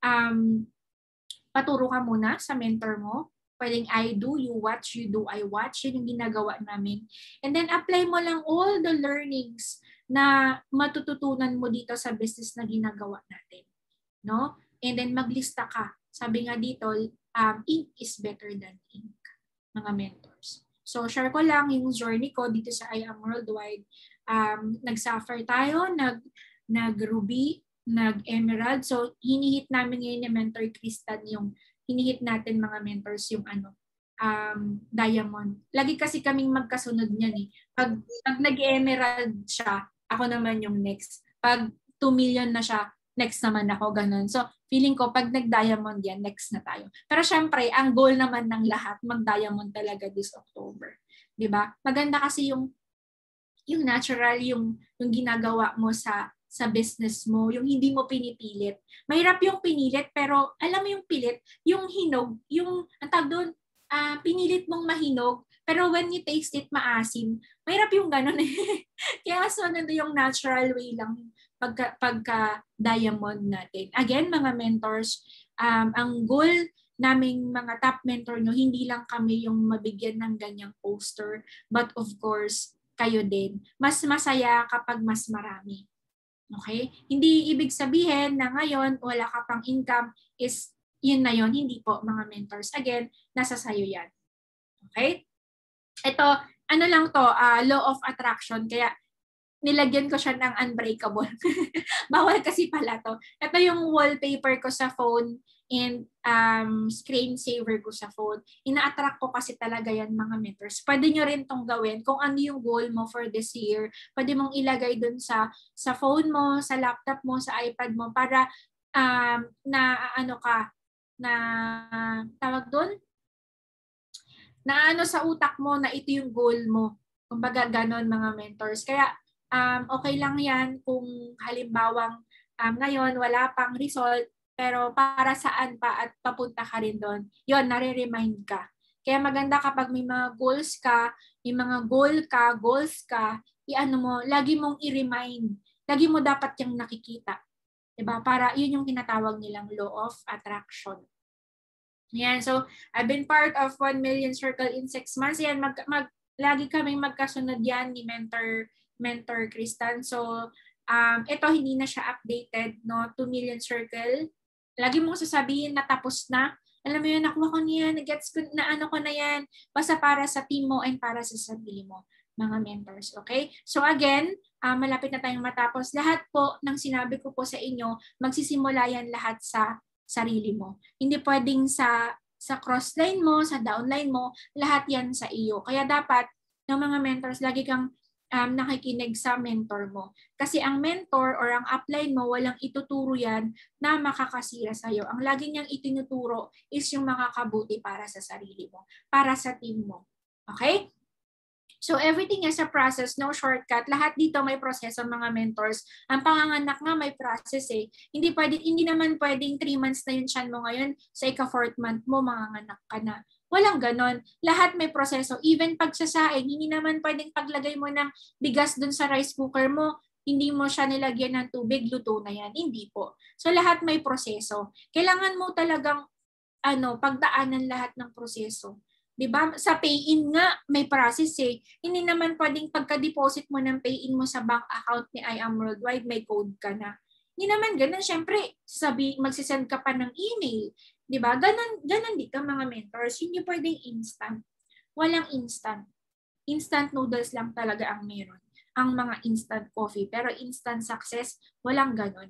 paturo ka muna sa mentor mo. Pwedeng I do, you watch, you do, I watch. Yun yung ginagawa namin. And then apply mo lang all the learnings na matututunan mo dito sa business na ginagawa natin. No? And then maglista ka. Sabi nga dito, ink is better than ink, mga mentors. So share ko lang yung journey ko dito sa I Am Worldwide. Nag-sapphire tayo, nag-ruby, nag-emerald. So hinihit namin ngayon ni Mentor Kristan yung hinihit natin mga mentors yung diamond. Lagi kasi kaming magkasunod niyan eh. Pag nag-emerald siya, ako naman yung next. Pag 2 million na siya, next naman ako, ganun. So, feeling ko, pag nag-diamond yan, next na tayo. Pero syempre, ang goal naman ng lahat, mag-diamond talaga this October. 'Di ba? Maganda kasi yung natural, yung ginagawa mo sa business mo, yung hindi mo pinipilit. Mahirap yung pinilit, pero alam mo yung pilit, yung hinog, yung, ang tawag doon, pinilit mong mahinog, Pero when you taste it maasim, mahirap yung ganun eh. Kaya sunod yung natural way lang pagka-diamond natin. Again, mga mentors, ang goal naming mga top mentor nyo, hindi lang kami yung mabigyan ng ganyang poster, but of course, kayo din. Mas masaya kapag mas marami. Okay? Hindi ibig sabihin na ngayon wala ka pang income is yun na yun. Hindi po mga mentors. Again, nasa sayo yan. Okay? Ito, ano lang to, law of attraction. Kaya nilagyan ko siya ng unbreakable. Bawal kasi pala to. Ito yung wallpaper ko sa phone and screensaver ko sa phone. Ina-attract ko kasi talaga yan mga mentors. Pwede nyo rin tong gawin. Kung ano yung goal mo for this year, pwede mong ilagay dun sa phone mo, sa laptop mo, sa iPad mo para na ano ka, na tawag doon? Na ano sa utak mo na ito yung goal mo. Kumbaga ganon mga mentors. Kaya okay lang yan kung halimbawang ngayon wala pang result, pero para saan pa at papunta ka rin doon. Yun, nare-remind ka. Kaya maganda kapag may mga goals ka, may mga goals ka, i-ano mo, lagi mong i-remind. Lagi mo dapat yung nakikita. Diba? Para yun yung tinatawag nilang law of attraction. Yan, so I've been part of 1 million circle in 6 months. Yan, lagi kaming magkasunod yan ni Mentor Kristan. So ito hindi na siya updated, no? 2 million circle. Lagi mo sasabihin na tapos na. Alam mo yun, nakuha ko niyan, gets ko na ano ko na yan. Basta para sa team mo and para sa sarili mo, mga mentors. Okay? So again, malapit na tayong matapos. Lahat po ng sinabi ko po sa inyo, magsisimula yan lahat sa sarili mo. Hindi pwedeng sa crossline mo, sa downline mo, lahat yan sa iyo. Kaya dapat ng mga mentors, lagi kang nakikinig sa mentor mo. Kasi ang mentor or ang upline mo, walang ituturo yan na makakasira sa'yo. Ang lagi niyang itinuturo is yung makakabuti para sa sarili mo, para sa team mo. Okay? So everything is a process, no shortcut. Lahat dito may proseso mga mentors. Ang panganganak nga may process eh. Hindi naman pwedeng 3 months na yung tiyan mo ngayon, sa ika-4th month mo manganganak ka na. Walang ganon. Lahat may proseso. Even pagsasaing, hindi naman pwedeng paglagay mo ng bigas dun sa rice cooker mo, hindi mo siya nilagyan ng tubig, luto na yan. Hindi po. So lahat may proseso. Kailangan mo talagang pagdaanan lahat ng proseso. 'Di ba? Sa pay-in nga may process eh. Hindi naman pwedeng pagka-deposit mo ng pay-in mo sa bank account ni I Am Worldwide, may code ka na. Hindi naman ganun. Siyempre, magsisend ka pa ng email. 'Di ba? Ganun dito mga mentors. Hindi pwedeng instant. Walang instant. Instant noodles lang talaga ang meron. Ang mga instant coffee. Pero instant success, walang ganun.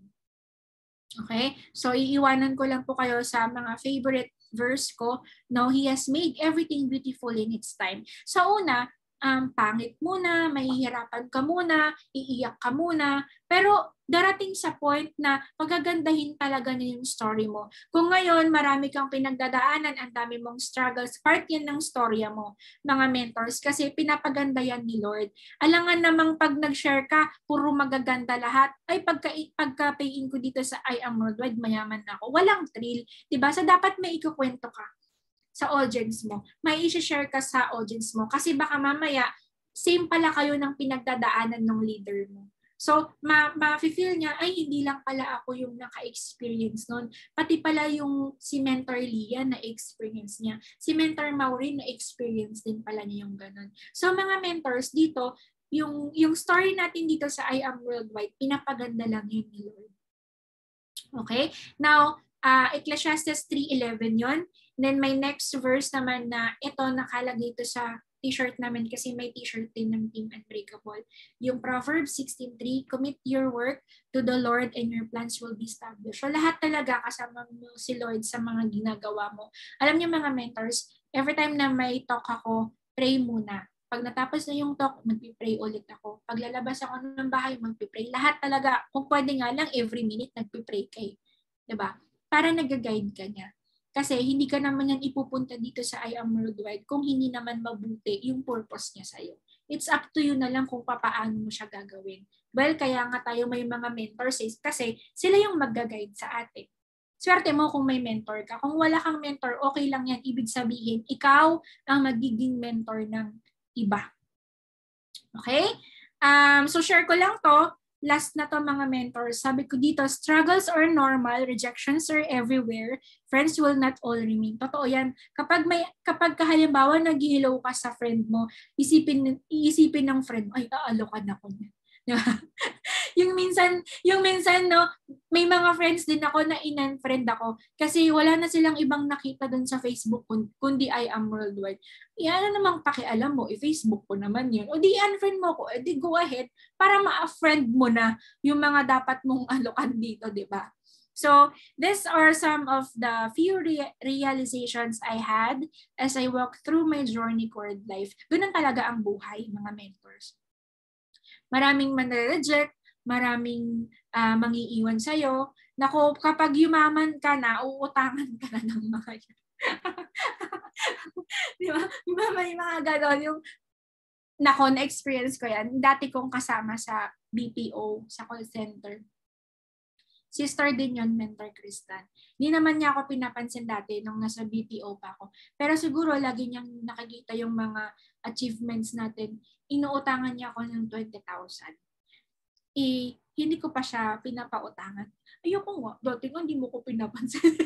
Okay? So, iiwanan ko lang po kayo sa mga favorite verse ko. No, He has made everything beautiful in its time. Sa una, pangit muna, mahihirapan ka muna, iiyak ka muna, pero darating sa point na magagandahin talaga na yung story mo. Kung ngayon marami kang pinagdadaanan, ang dami mong struggles, part yan ng storya mo, mga mentors, kasi pinapaganda yan ni Lord. Alangan namang pag nag-share ka, puro magaganda lahat, ay pagka-payin ko dito sa I Am Worldwide, mayaman na ako. Walang thrill, diba? So dapat may ikukwento ka sa audience mo. May i-share ka sa audience mo. Kasi baka mamaya, same pala kayo ng pinagdadaanan ng leader mo. So, ma-feel niya, ay hindi lang pala ako yung naka-experience nun. Pati pala yung si Mentor Lia na-experience niya. Si Mentor Maureen na-experience din pala niya yung ganun. So, mga mentors dito, yung story natin dito sa I Am Worldwide, pinapaganda lang yun ni Lord. Okay? Now, Ecclesiastes 3:11 yon. Then my next verse naman na ito nakalagay ito sa t-shirt namin kasi may t-shirt din ng Team Unbreakable. Yung Proverbs 16:3, commit your work to the Lord and your plans will be established. So lahat talaga kasama mo si Lord sa mga ginagawa mo. Alam niyo mga mentors, every time na may talk ako, pray muna. Pag natapos na yung talk, magpipray ulit ako. Pag lalabas ako ng bahay, magpipray. Lahat talaga, kung pwede nga lang, every minute nagpipray kayo. Diba? Para nag-guide ka niya. Kasi hindi ka naman yan ipupunta dito sa I Am Worldwide kung hindi naman mabuti yung purpose niya sa'yo. It's up to you na lang kung papaano mo siya gagawin. Well, kaya nga tayo may mga mentors kasi sila yung mag-guide sa atin. Swerte mo kung may mentor ka. Kung wala kang mentor, okay lang yan. Ibig sabihin, ikaw ang magiging mentor ng iba. Okay? So share ko lang to. Last na to mga mentors. Sabi ko dito, struggles are normal, rejections are everywhere, friends will not all remain. Totoo yan. Kapag halimbawa nag-hello ka sa friend mo, iisipin ng friend, ay aalokan ako niya. yung minsan no, may mga friends din ako na in-unfriend ako kasi wala na silang ibang nakita dun sa Facebook kundi I am worldwide. Yan na namang pakialam mo, Facebook ko naman yun. O di unfriend mo ko, di go ahead para ma-friend mo na yung mga dapat mong alokan dito, di ba? So, these are some of the few realizations I had as I walked through my journey toward life. Ganun talaga ang buhay, mga mentors. Maraming manre-reject, maraming mangiiwan sa'yo. Nako, kapag yumaman ka na, uutangan ka na ng mga yan. Di ba? May mga gano'n. Yung, nako, na-experience ko yan. Dati kong kasama sa BPO, sa call center. Sister din yun, Mentor Kristan. Hindi naman niya ako pinapansin dati nung nasa BPO pa ako. Pero siguro lagi niyang nakikita yung mga achievements natin. Inuutangan niya ako ng 20,000. Hindi ko pa siya pinapautangan. Ayoko nga. Dati nga hindi mo ko pinapansin.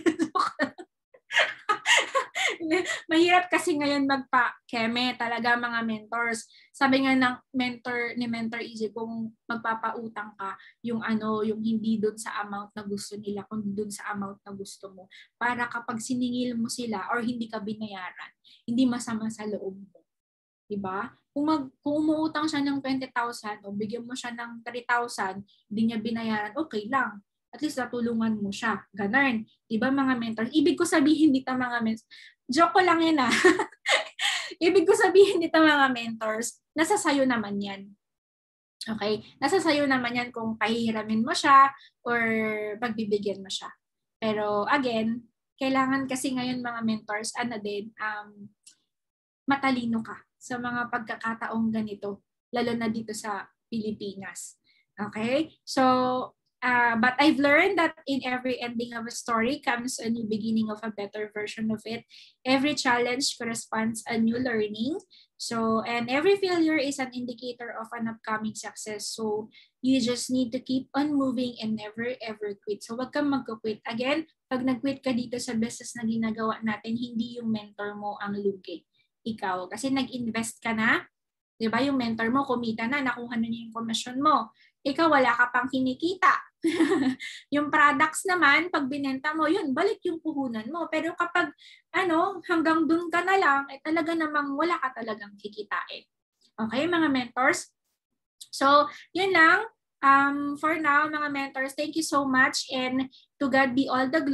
Mahirap kasi ngayon magpa-keme talaga mga mentors. Sabi nga ng Mentor Easy, kung magpapautang ka, yung hindi doon sa amount na gusto nila, kundi doon sa amount na gusto mo. Para kapag siningil mo sila or hindi ka binayaran, hindi masama sa loob mo. Diba? Kung umuutang siya ng 20,000 o bigyan mo siya ng 3,000, hindi niya binayaran, okay lang. At least natulungan mo siya. Ganun. Diba mga mentors? Ibig ko sabihin dito mga mentors, joke ko lang yun ah. Ibig ko sabihin dito mga mentors, nasa sayo naman yan. Okay? Nasa sayo naman yan kung pahihiramin mo siya or pagbibigyan mo siya. Pero again, kailangan kasi ngayon mga mentors, matalino ka sa mga pagkakataong ganito, lalo na dito sa Pilipinas. Okay? So, but I've learned that in every ending of a story comes a new beginning of a better version of it. Every challenge corresponds a new learning. So, and every failure is an indicator of an upcoming success. So, you just need to keep on moving and never ever quit. So, wag kang magka-quit. Again, pag nag-quit ka dito sa business na ginagawa natin, hindi yung mentor mo ang lugi. Ikaw. Kasi nag-invest ka na, di ba? Yung mentor mo, kumita na, nakuha na niya yung komisyon mo. Ikaw, wala ka pang kinikita. Yung products naman, pag binenta mo, yun, balik yung puhunan mo. Pero kapag, hanggang dun ka na lang, talaga namang wala ka talagang kikitain. Okay, mga mentors? So, yun lang. For now, mga mentors, thank you so much and to God be all the glory.